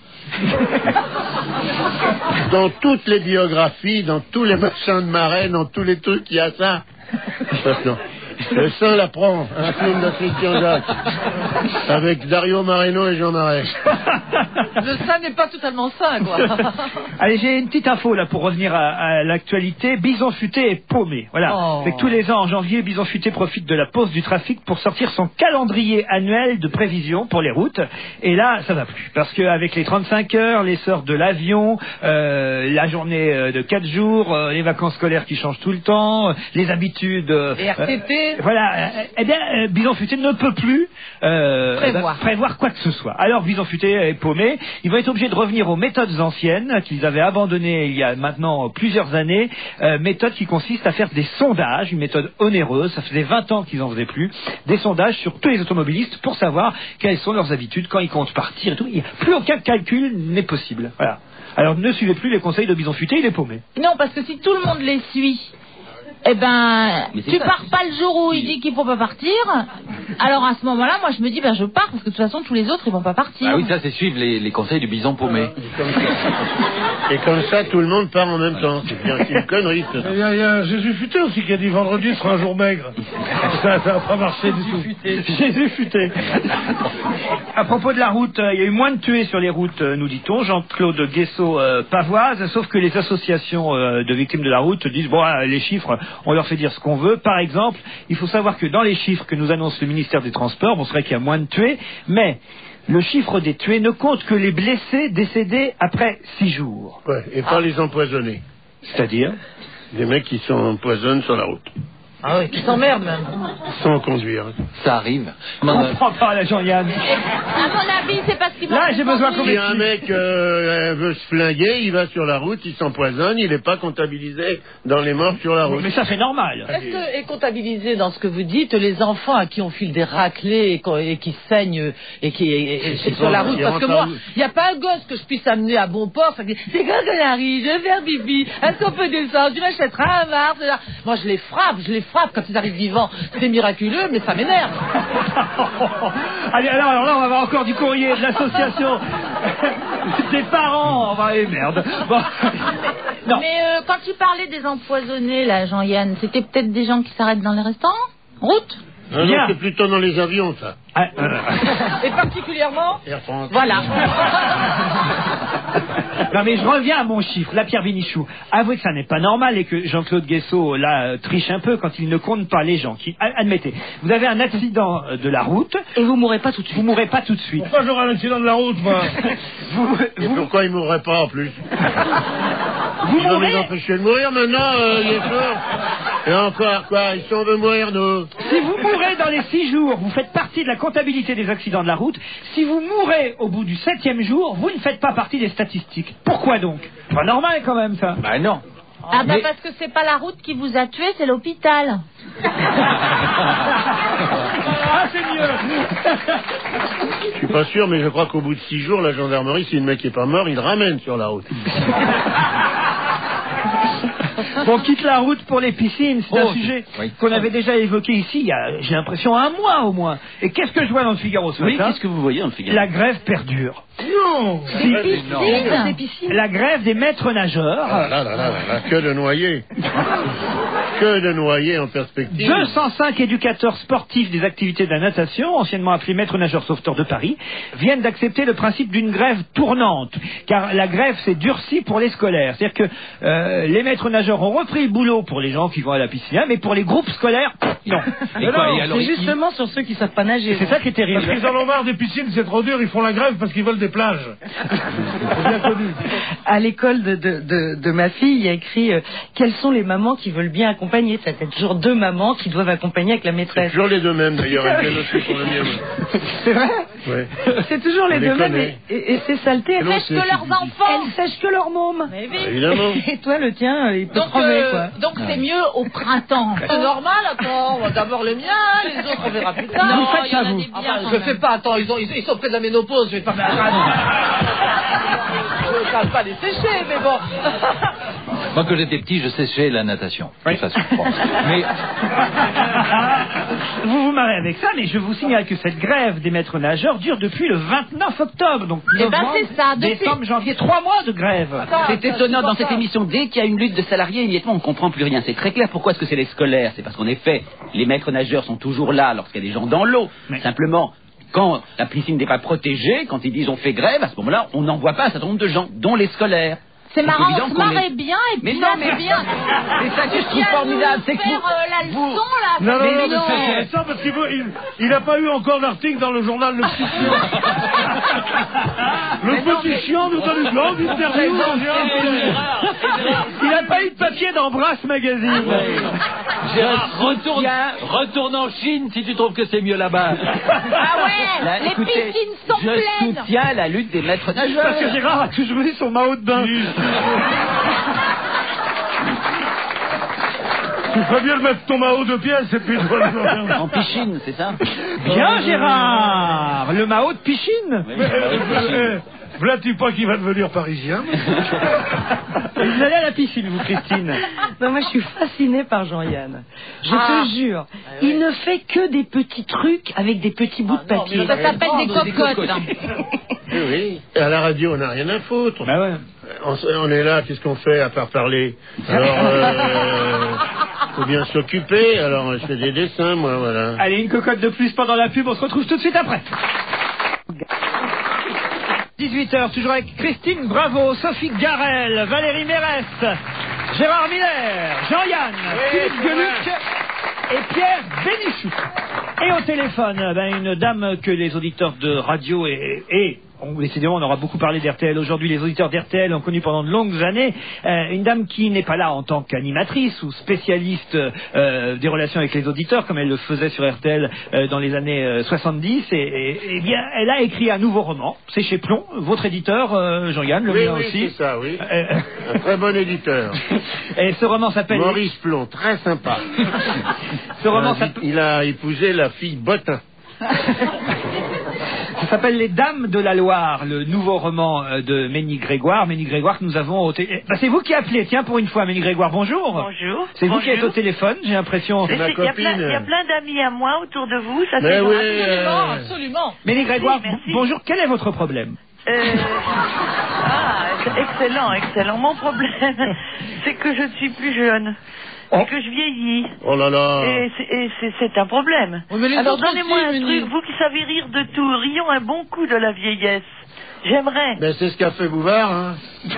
Dans toutes les biographies, dans tous les machins de Marais, dans tous les trucs, il y a ça. Maintenant, le Saint l'apprend, un film de Christian Jacques, avec Dario Moreno et Jean Marais. Le sein n'est pas totalement sain, quoi. Allez, j'ai une petite info là pour revenir à, à l'actualité. Bison Futé est paumé. Voilà. Oh. C'est que tous les ans en janvier, Bison Futé profite de la pause du trafic pour sortir son calendrier annuel de prévision pour les routes. Et là, ça va plus. Parce qu'avec les trente-cinq heures, l'essor de l'avion, euh, la journée euh, de quatre jours, euh, les vacances scolaires qui changent tout le temps, euh, les habitudes... euh, Les R T T. voilà, euh, eh bien, euh, Bison Futé ne peut plus euh, Prévoir. eh ben, prévoir quoi que ce soit. Alors Bison Futé est paumé. Ils vont être obligés de revenir aux méthodes anciennes qu'ils avaient abandonnées il y a maintenant plusieurs années. Euh, méthode qui consiste à faire des sondages, une méthode onéreuse. Ça faisait vingt ans qu'ils en faisaient plus. Des sondages sur tous les automobilistes pour savoir quelles sont leurs habitudes, quand ils comptent partir et tout. Il y a plus aucun calcul n'est possible. Voilà. Alors ne suivez plus les conseils de Bison Futé, il est paumé. Non, parce que si tout le monde les suit, eh ben, tu ça, pars pas le jour où il dit qu'il faut pas partir. Alors à ce moment-là, moi je me dis, ben je pars parce que de toute façon tous les autres ils vont pas partir. Ah oui, ça c'est suivre les, les conseils du bison paumé. Et comme ça, tout le monde part en même temps. C'est bien c'est une connerie. ça. Il y, a- il y a Jésus Futé aussi qui a dit vendredi sera un jour maigre. Ça ça n'a pas marché du tout. Jésus Futé. À propos de la route, euh, il y a eu moins de tués sur les routes, euh, nous dit-on. Jean-Claude Guessot euh, pavoise, sauf que les associations euh, de victimes de la route disent, bon, euh, les chiffres, on leur fait dire ce qu'on veut. Par exemple, il faut savoir que dans les chiffres que nous annonce le ministère des Transports, bon, c'est vrai qu'il y a moins de tués, mais le chiffre des tués ne compte que les blessés décédés après six jours. Ouais, et pas les empoisonnés. C'est-à-dire Des mecs qui s'empoisonnent sur la route. Ah oui, qui s'emmerde même. Sans conduire. Ça arrive. On Non, euh, prend pas la Jean-Yann. À mon avis, c'est parce qu'ils vont. Là, j'ai besoin qu'on Si un mec euh, veut se flinguer, il va sur la route, il s'empoisonne, il n'est pas comptabilisé dans les morts sur la route. Mais ça, c'est normal. Est-ce que est comptabilisé dans ce que vous dites les enfants à qui on file des raclés et, qu'on- et qui saignent et qui et- et- C'est sur bon, la route? il Parce que rentre moi, à vous. il n'y a pas un gosse que je puisse amener à bon port. Ça dit, c'est quand qu'on arrive, je vais faire pipi, est-ce qu'on peut descendre, tu m'achèteras un Mars. Moi, je les frappe, je les frappe quand ils arrivent vivants. C'est miraculeux, mais ça m'énerve. Allez, alors, alors là, on va avoir encore du courrier de l'association des parents. On va, eh, merde. Bon. Non. Mais euh, quand tu parlais des empoisonnés, là, Jean-Yann, c'était peut-être des gens qui s'arrêtent dans les restaurants? Route? Ah non, Bien. c'est plutôt dans les avions, ça. Ah, euh, Et particulièrement, Air France. voilà. Non mais je reviens à mon chiffre, la Pierre Bénichou. Avouez que ça n'est pas normal et que Jean-Claude Guessot là euh, triche un peu quand il ne compte pas les gens. Qui, a- admettez, vous avez un accident euh, de la route, Et vous mourrez pas tout de suite. vous mourrez pas tout de suite. Pourquoi j'aurai un accident de la route, moi? Vous, Et vous, pourquoi il mourrait pas en plus? vous Ils vont nous mourrez. empêcher de mourir maintenant, euh, les jours. Et encore, quoi, ils sont de mourir, nous. Si vous mourrez dans les six jours, vous faites partie de la comptabilité des accidents de la route. Si vous mourrez au bout du septième jour, vous ne faites pas partie des statistiques. Pourquoi donc? Pas normal quand même ça. bah non. Ah bah Mais- parce que c'est pas la route qui vous a tué, c'est l'hôpital. Ah c'est mieux. Je suis pas sûr, mais je crois qu'au bout de six jours, la gendarmerie, si le mec est pas mort, il le ramène sur la route. On quitte la route pour les piscines, c'est un Oh, sujet oui. qu'on avait déjà évoqué ici il y a, j'ai l'impression, un mois au moins. Et qu'est-ce que je vois dans le Figaro ce Oui, matin? qu'est-ce que vous voyez dans le Figaro? La grève perdure. Non. Si. Des piscines. La grève des maîtres nageurs. Ah là là là là là, que de noyés. Que de noyés en perspective. deux cent cinq éducateurs sportifs des activités de la natation, anciennement appelés maîtres nageurs sauveteurs de Paris, viennent d'accepter le principe d'une grève tournante. Car la grève s'est durcie pour les scolaires. C'est-à-dire que euh, les maîtres nageurs ont repris le boulot pour les gens qui vont à la piscine, mais pour les groupes scolaires, non. Et quoi, et alors, C'est il- justement sur ceux qui savent pas nager. C'est ça qui est terrible. Parce qu'ils en ont marre des piscines, c'est trop dur, ils font la grève parce qu'ils veulent des plages. C'est bien connu. À l'école de, de, de, de ma fille, il y a écrit euh, quelles sont les mamans qui veulent bien accompagner. Ça fait toujours deux mamans qui doivent accompagner avec la C'est maîtresse. toujours les deux mêmes, d'ailleurs. Elles viennent aussi pour le mien. C'est vrai? Ouais. C'est toujours les On les deux mêmes. connaît. Et, et, et ces saletés, elles Non, sèchent c'est- que c'est leurs du- enfants. Elles sèchent que leurs mômes. Mais oui. Évidemment. Et toi, le tien, euh, il peut Donc, crever, euh, quoi. donc c'est mieux au printemps. C'est normal, attends. On va d'abord le mien, les autres on verra plus tard. Non, faites il y en ça, a vous. des biens Enfin, quand je même. fais pas, attends, ils, ont, ils, ils sont près de la ménopause, je vais pas faire Je ne vais pas les sécher, mais bon. Moi, quand j'étais petit, je séchais la natation. De toute façon, bon. Mais Vous vous marrez avec ça, mais je vous signale que cette grève des maîtres nageurs dure depuis le vingt-neuf octobre. Donc Eh ben, novembre, c'est ça, depuis- décembre, janvier, trois mois de grève. C'est étonnant dans cette émission. Dès qu'il y a une lutte de salariés, immédiatement on ne comprend plus rien. C'est très clair. Pourquoi est-ce que c'est les scolaires? C'est parce qu'en effet, les maîtres nageurs sont toujours là lorsqu'il y a des gens dans l'eau. Mais- Simplement, quand la piscine n'est pas protégée, quand ils disent on fait grève, à ce moment-là, on n'envoie pas un certain nombre de gens, dont les scolaires. C'est marrant, évident on se qu'on marrait est- bien, et Mais puis non, là, mais- c'est bien. C'est ça que je trouve Tu viens formidable, nous c'est que faire, vous- euh, la vous- leçon, là. Non, non, Mais non, mais non. c'est intéressant parce qu'il veut- il, il n'a pas eu encore d'article dans le journal Le Petit Chiant. Le Petit Chiant nous donne une grande interview. Il n'a pas eu de papier dans Brass Magazine. Gérard, retourne, retourne en Chine si tu trouves que c'est mieux là-bas. Ah ouais, Là, les écoutez, piscines sont je pleines. soutiens la lutte des maîtres nageurs. Parce que Gérard a toujours eu son maillot de bain. Tu ferais bien de mettre ton maillot de pièce et puis de... En piscine, c'est ça? Bien Gérard, le Mao de Pichine. Voilà-tu pas qu'il va devenir parisien? Vous allez à la piscine, vous, Christine? Non, moi, je suis fascinée par Jean-Yann. Je Ah. te jure. Il ne fait que des petits trucs avec des petits bouts de Ah non, papier. mais Ça s'appelle des Prendre des cocottes. cocottes. Oui, oui. Et à la radio, on n'a rien à foutre. Bah ouais. On, s- on est là, qu'est-ce qu'on fait à part parler? Alors, euh, faut bien s'occuper. Alors, je fais des dessins, moi, voilà. Allez, une cocotte de plus pendant la pub, on se retrouve tout de suite après. dix-huit heures, toujours avec Christine Bravo, Sophie Garel, Valérie Mérès, Gérard Miller, Jean-Yann, Philippe Gueluc et Pierre Bénichou. Et au téléphone, ben, une dame que les auditeurs de radio et... et on, décidément, on aura beaucoup parlé d'R T L aujourd'hui. Les auditeurs d'R T L ont connu pendant de longues années euh, une dame qui n'est pas là en tant qu'animatrice ou spécialiste euh, des relations avec les auditeurs, comme elle le faisait sur R T L euh, dans les années euh, soixante-dix. Et, et, et bien, elle a écrit un nouveau roman. C'est chez Plomb, votre éditeur, euh, Jean-Yann, le Oui, mien oui, aussi. c'est ça, oui. Euh, Un très bon éditeur. et ce roman s'appelle... Maurice Plomb, très sympa. Ce roman il, a, s'appelle... il a épousé la fille Bottin. Ça s'appelle Les Dames de la Loire, le nouveau roman euh, de Ménie Grégoire. Ménie Grégoire que nous avons au téléphone. Bah, c'est vous qui appelez, tiens, pour une fois, Ménie Grégoire, bonjour. Bonjour. C'est vous Bonjour. qui êtes au téléphone, j'ai l'impression. Mais ma c'est- Il y a plein, copine. il y a plein d'amis à moi autour de vous, ça Mais fait oui, drôle. Absolument, euh, absolument. Ménie Grégoire, Merci, merci. bonjour, quel est votre problème? Euh, Ah, excellent, excellent. Mon problème, c'est que je ne suis plus jeune. Oh. Et que je vieillis. Oh là là. Et c'est- et c'est c'est un problème. Oui, mais les Alors autres donnez-moi aussi, un Ménie. truc, vous qui savez rire de tout, rions un bon coup de la vieillesse. J'aimerais. Ben, c'est ce qu'a fait Bouvard, hein.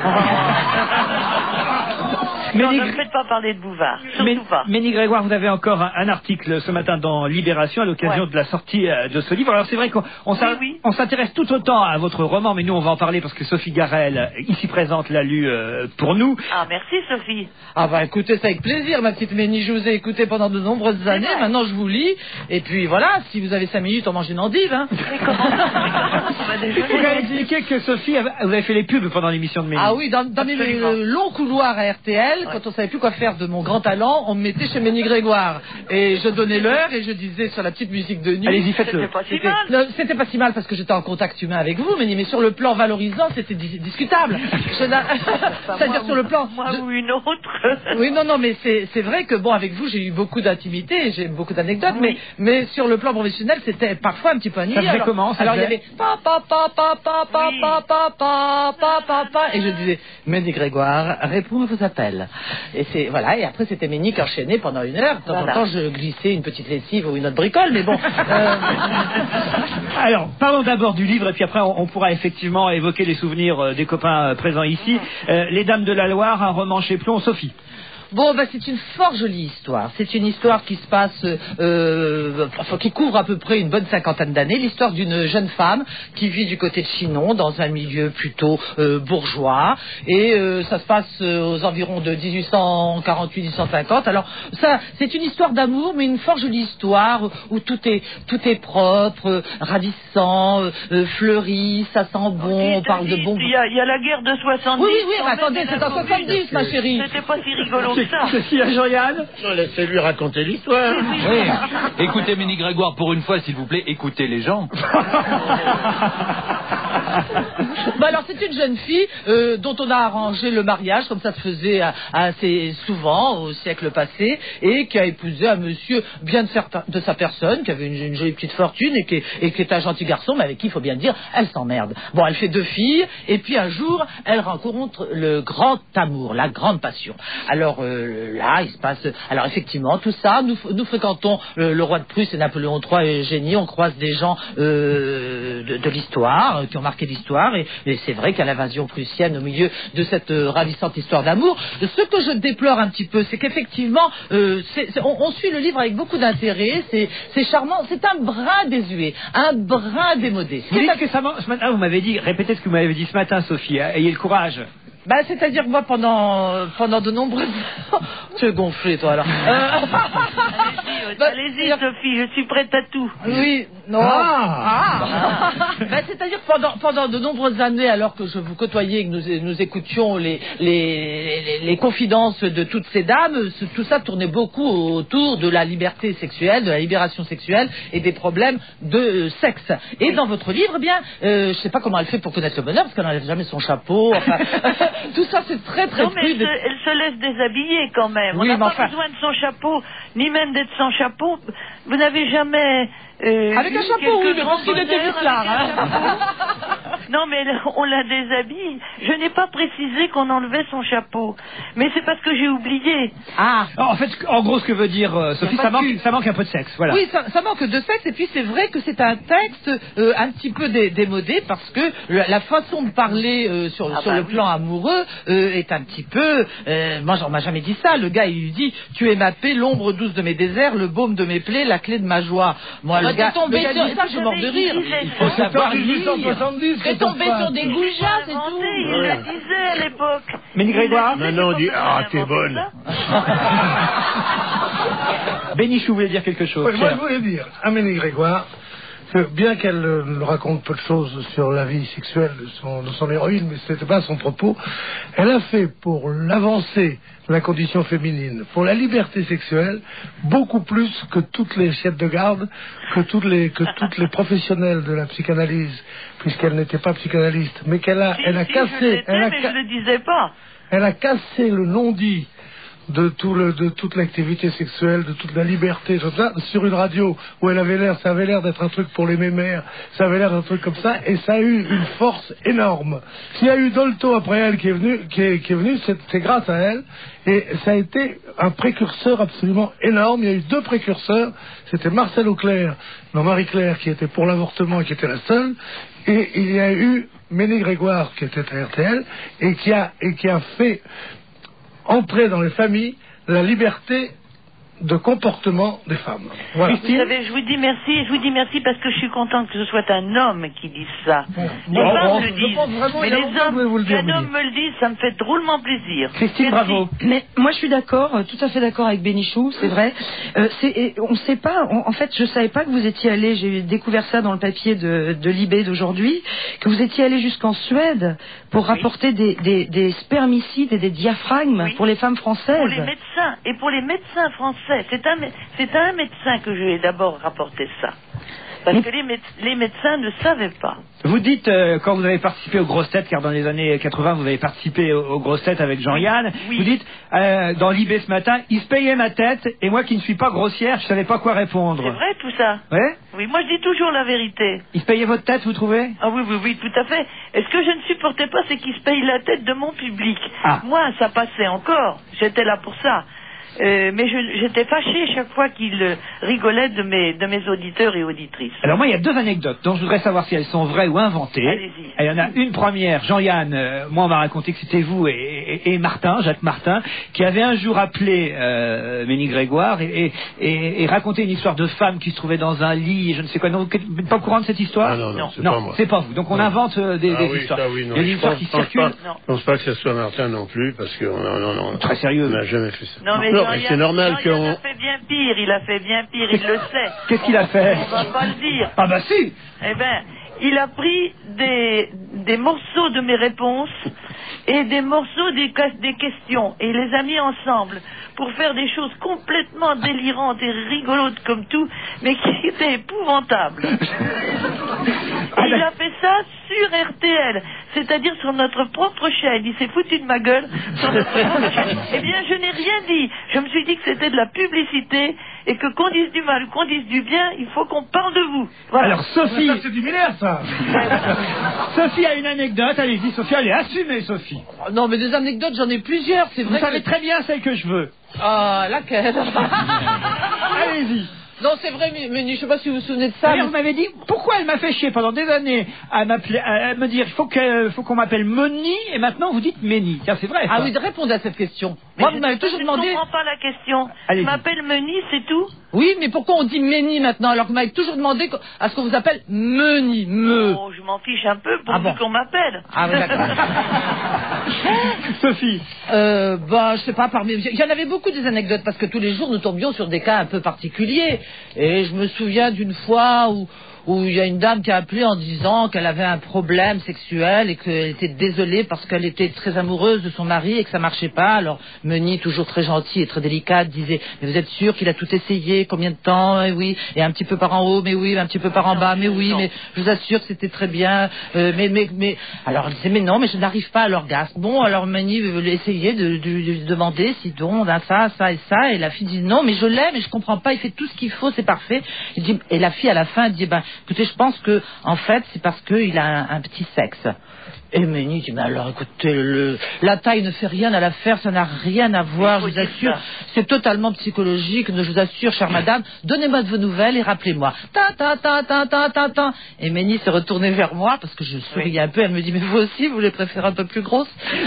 Non, Ménie ne me faites pas parler de Bouvard, surtout Mé- pas. Ménie Grégoire, vous avez encore un, un article ce matin dans Libération à l'occasion Ouais. de la sortie euh, de ce livre. Alors c'est vrai qu'on on s'in- Oui, oui. on s'intéresse tout autant à votre roman, mais nous on va en parler parce que Sophie Garel, euh, ici présente, l'a lu euh, pour nous. Ah, merci Sophie. Ah bah écoutez ça avec plaisir, ma petite Ménie, je vous ai écouté pendant de nombreuses années, vrai. maintenant je vous lis, et puis voilà, si vous avez cinq minutes, on mange une endive, hein. Mais comment ça on va Il faut quand même déjeuner. expliquer que Sophie, avait- vous avez fait les pubs pendant l'émission de Ménie. Ah oui, dans, dans mes Absolument. euh, longs couloirs à R T L, quand on savait plus quoi faire de mon grand talent, on me mettait chez Ménie Grégoire. Et je donnais l'heure et je disais sur la petite musique de nuit. Allez-y, faites-le. C'était pas si C'était- mal. non, c'était pas si mal parce que j'étais en contact humain avec vous, Ménie, mais sur le plan valorisant, c'était dis- discutable. Je n'a- C'est-à-dire sur le plan. Moi de- ou une autre. Oui, non, non, mais c'est c'est vrai que, bon, avec vous, j'ai eu beaucoup d'intimité, j'ai beaucoup d'anecdotes, Oui. mais, mais sur le plan professionnel, c'était parfois un petit peu ennuyeux. Ça faisait alors, comment, ça alors il y faisait avait pa, pa, pa, pa, pa, pa, Oui. pa, pa, pa, pa, pa, pa, et je disais, Ménie Grégoire, réponds à vos appels. Et c'est, voilà, et après, c'était Ménie qui enchaînait pendant une heure. De temps Voilà. en temps, je glissais une petite lessive ou une autre bricole, mais bon. euh, Alors, parlons d'abord du livre et puis après on, on pourra effectivement évoquer les souvenirs euh, des copains euh, présents ici. Euh, Les Dames de la Loire, un roman chez Plomb. Sophie. Bon, bah, c'est une fort jolie histoire. C'est une histoire qui se passe, euh, enfin, qui couvre à peu près une bonne cinquantaine d'années. L'histoire d'une jeune femme qui vit du côté de Chinon, dans un milieu plutôt euh, bourgeois. Et euh, ça se passe euh, aux environs de dix-huit cent quarante-huit à dix-huit cent cinquante. Alors, ça, c'est une histoire d'amour, mais une fort jolie histoire où, où tout est tout est propre, euh, ravissant, euh, euh, fleuri, ça sent bon. On parle de bon. Il y, a, il y a la guerre de soixante-dix. Oui, oui, oui, quand mais même, attendez, et c'est la en Covid. soixante-dix, ma chérie. C'était pas si rigolo que ça. Ceci à Jean-Yann. Non, laissez-lui raconter l'histoire. Oui. Écoutez Ménie Grégoire, pour une fois, s'il vous plaît, écoutez les gens. Bah alors c'est une jeune fille euh, dont on a arrangé le mariage comme ça se faisait euh, assez souvent au siècle passé et qui a épousé un monsieur bien de, certain- de sa personne, qui avait une, une jolie petite fortune et qui, est, et qui est un gentil garçon, mais avec qui il faut bien dire elle s'emmerde. Bon, elle fait deux filles et puis un jour elle rencontre le grand amour, la grande passion. Alors euh, là il se passe, alors effectivement tout ça, nous, nous fréquentons le, le roi de Prusse et Napoléon trois et Eugénie, on croise des gens euh, de, de l'histoire qui ont marqué l'histoire, et, et c'est vrai qu'il y a l'invasion prussienne au milieu de cette euh, ravissante histoire d'amour. Ce que je déplore un petit peu, c'est qu'effectivement, euh, c'est, c'est, on, on suit le livre avec beaucoup d'intérêt, c'est, c'est charmant, c'est un brin désuet, un brin démodé. Vous dites que ça, ce matin, vous m'avez dit, répétez ce que vous m'avez dit ce matin, Sophie, hein, ayez le courage. Bah, c'est-à-dire que moi, pendant, pendant de nombreuses... tu es gonflé, toi, alors. Euh... bah, allez-y, Sophie, je suis prête à tout. Oui, non. Ah, ah. bah, c'est-à-dire que pendant, pendant de nombreuses années, alors que je vous côtoyais et que nous, nous écoutions les, les, les, les confidences de toutes ces dames, tout ça tournait beaucoup autour de la liberté sexuelle, de la libération sexuelle et des problèmes de euh, sexe. Et oui. Dans votre livre, eh bien, euh, je sais pas comment elle fait pour connaître le bonheur, parce qu'elle n'enlève jamais son chapeau, enfin... Tout ça, c'est très, très non, mais elle se, elle se laisse déshabiller quand même. Oui, on n'a pas enfin... besoin de son chapeau, ni même d'être sans chapeau. Vous n'avez jamais... Euh, avec un chapeau, oui, mais parce qu'il était plus clair. Hein. Non, mais on la déshabille. Je n'ai pas précisé qu'on enlevait son chapeau. Mais c'est parce que j'ai oublié. Ah. En fait, en gros, ce que veut dire euh, Sophie, ça manque, ça manque un peu de sexe. Voilà. Oui, ça, ça manque de sexe. Et puis, c'est vrai que c'est un texte euh, un petit peu dé- démodé parce que la, la façon de parler euh, sur, ah sur bah le oui. plan amoureux euh, est un petit peu... Euh, moi, on m'a jamais dit ça. Le gars, il lui dit « Tu es ma paix, l'ombre douce de mes déserts, le baume de mes plaies, la clé de ma joie. » Moi, le gars, tombé le gars sur dit ça, je suis mort de rire. Il faut savoir lire. C'est tombé sur des goujats, c'est tout. Il le disait à l'époque. Ménie Grégoire. Maintenant, on dit « Ah, t'es bonne. » Bénichou, vous voulez dire quelque chose? Oui, moi, je voulais dire à Ménie Grégoire que bien qu'elle euh, raconte peu de choses sur la vie sexuelle de son, de son héroïne, mais ce n'était pas son propos, elle a fait pour l'avancée de la condition féminine, pour la liberté sexuelle, beaucoup plus que toutes les chefs de garde, que toutes les, que toutes les professionnels de la psychanalyse, puisqu'elle n'était pas psychanalyste, mais qu'elle a, si, elle a si, cassé, je l'étais, elle a, mais je le disais pas. Elle a cassé le non-dit de tout le, de toute l'activité sexuelle, de toute la liberté, tout ça, sur une radio où elle avait l'air, ça avait l'air d'être un truc pour les mémères, ça avait l'air d'un truc comme ça, et ça a eu une force énorme. S'il y a eu Dolto après elle qui est venu, qui est, qui est venu, c'est, c'est grâce à elle, et ça a été un précurseur absolument énorme. Il y a eu deux précurseurs, c'était Marcel Auclair, non Marie-Claire, qui était pour l'avortement et qui était la seule, et il y a eu Ménie Grégoire, qui était à R T L, et qui a, et qui a fait entrer dans les familles la liberté de comportement des femmes. Voilà. Vous savez, je vous dis merci, je vous dis merci parce que je suis contente que ce soit un homme qui dise ça. Bon, les bon, femmes bon, le je disent, pense vraiment, mais il y a les longtemps que je voulais vous le hommes, dire, qu'un homme me le dise, ça me fait drôlement plaisir. Christine, merci. bravo. Mais moi, je suis d'accord, euh, tout à fait d'accord avec Bénichou, c'est vrai. Euh, c'est, et on ne sait pas, on- en fait, je savais pas que vous étiez allé, j'ai découvert ça dans le papier de, de Libé d'aujourd'hui, que vous étiez allé jusqu'en Suède pour Oui. rapporter des, des, des spermicides et des diaphragmes Oui. pour les femmes françaises. Pour les médecins, et pour les médecins français, c'est un, mé- c'est à un médecin que je vais d'abord rapporter ça. Parce que les, méde- les médecins ne savaient pas. Vous dites, euh, quand vous avez participé aux grosses têtes, car dans les années quatre-vingts, vous avez participé aux, aux grosses têtes avec Jean-Yann, Oui. vous dites, euh, dans l'I B ce matin, il se payait ma tête, et moi qui ne suis pas grossière, je savais pas quoi répondre. C'est vrai tout ça? Ouais? Oui, moi je dis toujours la vérité. Il se payait votre tête, vous trouvez? Ah oui, oui, oui, tout à fait. Et ce que je ne supportais pas, c'est qu'ils se payent la tête de mon public. Ah. Moi, ça passait encore. J'étais là pour ça. Euh, mais je- j'étais fâchée chaque fois qu'ils euh, rigolaient de mes, de mes auditeurs et auditrices. Alors moi, il y a deux anecdotes dont je voudrais savoir si elles sont vraies ou inventées. Allez-y. Et il y en a une première, Jean-Yann, euh, moi on m'a raconté que c'était vous et, et- et Martin, Jacques Martin, qui avait un jour appelé euh, Ménie Grégoire et, et, et- et raconté une histoire de femme qui se trouvait dans un lit, et je ne sais quoi. Non, vous n'êtes pas au courant de cette histoire? Ah non, non, c'est pas moi. c'est pas vous. Donc on Non. invente euh, des, Ah des oui, histoires. ça, oui, non. Il y a des Je histoires pense- qui pense circulent. pas- Non. Je pense pas que ce soit Martin non plus, parce qu'on non, non, non, Très sérieux. on n'a jamais fait ça. Non, mais mais Jean-Yann- c'est normal Jean-Yann qu'on... a fait bien pire, il a fait bien pire, il le sait. Qu'est-ce qu'il a fait? On va pas le dire. Ah bah si. Eh ben, il a pris des, des morceaux de mes réponses et des morceaux des, cas- des questions et il les a mis ensemble pour faire des choses complètement délirantes et rigolotes comme tout, mais qui étaient épouvantables. Ah, Il a fait ça sur R T L, c'est-à-dire sur notre propre chaîne. Il s'est foutu de ma gueule sur notre propre chaîne. Eh bien, je n'ai rien dit. Je me suis dit que c'était de la publicité et que qu'on dise du mal ou qu'on dise du bien, il faut qu'on parle de vous. Voilà. Alors Sophie, Ça, c'est du mineur, ça. Sophie a une anecdote. Allez-y, Sophie, allez, assumez, Sophie. Oh, non, mais des anecdotes, j'en ai plusieurs, c'est Vous vrai. savez que... très bien celle que je veux. Ah, laquelle? Allez-y. Non, c'est vrai, mais, mais je sais pas si vous vous souvenez de ça. D'ailleurs, mais- vous m'avez dit pourquoi elle m'a fait chier pendant des années à, m'appeler, à me dire il faut que- faut qu'on m'appelle Moni et maintenant vous dites Méni. Tiens, c'est vrai. Ah ça. oui, de répondre à cette question. Mais Moi, je vous m'avez ne toujours demandé. comprends pas la question. Je Allez-y. m'appelle Meni, c'est tout. Oui, mais pourquoi on dit Méni maintenant alors que vous m'avez toujours demandé qu- à ce qu'on vous appelle Meni, me. Oh, je m'en fiche un peu pourvu Ah bon. qu'on m'appelle. Ah oui, d'accord. Sophie. Euh, bah, je sais pas, parmi... il y en avait beaucoup des anecdotes parce que tous les jours nous tombions sur des cas un peu particuliers. Et je me souviens d'une fois où où il y a une dame qui a appelé en disant qu'elle avait un problème sexuel et qu'elle était désolée parce qu'elle était très amoureuse de son mari et que ça marchait pas. Alors Meni, toujours très gentille et très délicate, disait mais vous êtes sûr qu'il a tout essayé, combien de temps? Et oui, et un petit peu par en haut, mais oui, un petit peu par en bas, mais oui, mais je vous assure que c'était très bien. Euh, mais mais mais alors elle disait mais non, mais je n'arrive pas à l'orgasme. Bon, alors Meni veut essayer de, de, de, de demander si donc on a ça, ça et ça, et la fille dit non, mais je l'ai, mais je comprends pas, il fait tout ce qu'il faut, c'est parfait. Il dit, et la fille à la fin dit ben écoutez, je pense que en fait c'est parce qu'il a un, un petit sexe. Et Meni dit, mais alors écoutez, le, la taille ne fait rien à l'affaire, ça n'a rien à voir, je vous assure, c'est totalement psychologique, je vous assure, chère madame, donnez-moi de vos nouvelles et rappelez-moi. Ta ta ta ta ta ta ta. Et Meni s'est retournée vers moi parce que je souriais un peu, elle me dit, mais vous aussi, vous les préférez un peu plus grosses? C'est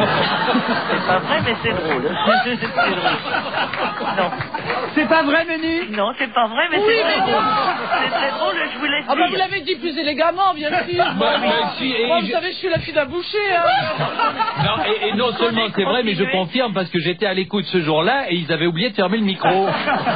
pas vrai, mais c'est drôle. C'est drôle. Non. C'est pas vrai, Méni? Non, c'est pas vrai, mais Oui, c'est très mais- drôle. C'est très drôle, je vous laisse Ah bah vous dire. l'avez dit plus élégamment, bien sûr. Bah, bah, si, et Moi, vous je- savez, je suis la fille d'un boucher. Hein. Non, et, et non seulement c'est vrai, mais je confirme parce que j'étais à l'écoute ce jour-là et ils avaient oublié de fermer le micro.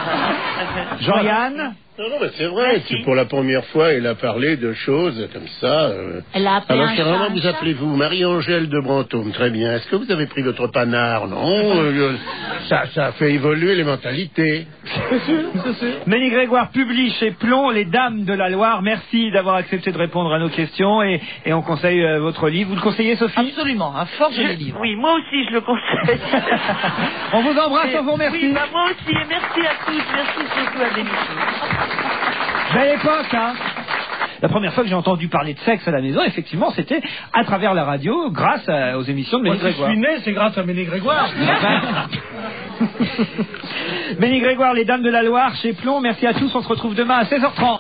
Jean-Yann? Non, non, mais c'est vrai, Merci. c'est pour la première fois, il a parlé de choses comme ça. euh. Elle a appelé Alors, un chère chat maman, un vous chat. appelez-vous Marie-Angèle de Brantôme, très bien. Est-ce que vous avez pris votre panard? Non, euh, ça, ça a fait évoluer les mentalités. Méni Grégoire publie chez Plomb Les Dames de la Loire. Merci d'avoir accepté de répondre à nos questions et, et on conseille euh, votre livre. Vous le conseillez, Sophie? Absolument, un fort joli livre. Oui, moi aussi, je le conseille. On vous embrasse, Et- on vous Oui, remercie. bah moi aussi, et merci à tous, merci surtout à l'émission. Belle époque, hein? La première fois que j'ai entendu parler de sexe à la maison, effectivement, c'était à travers la radio, grâce à- aux émissions de Moi, Méni si je Grégoire. suis né, c'est grâce à Méné Grégoire. Méni Grégoire, Les Dames de la Loire, chez Plomb. Merci à tous, on se retrouve demain à seize heures trente.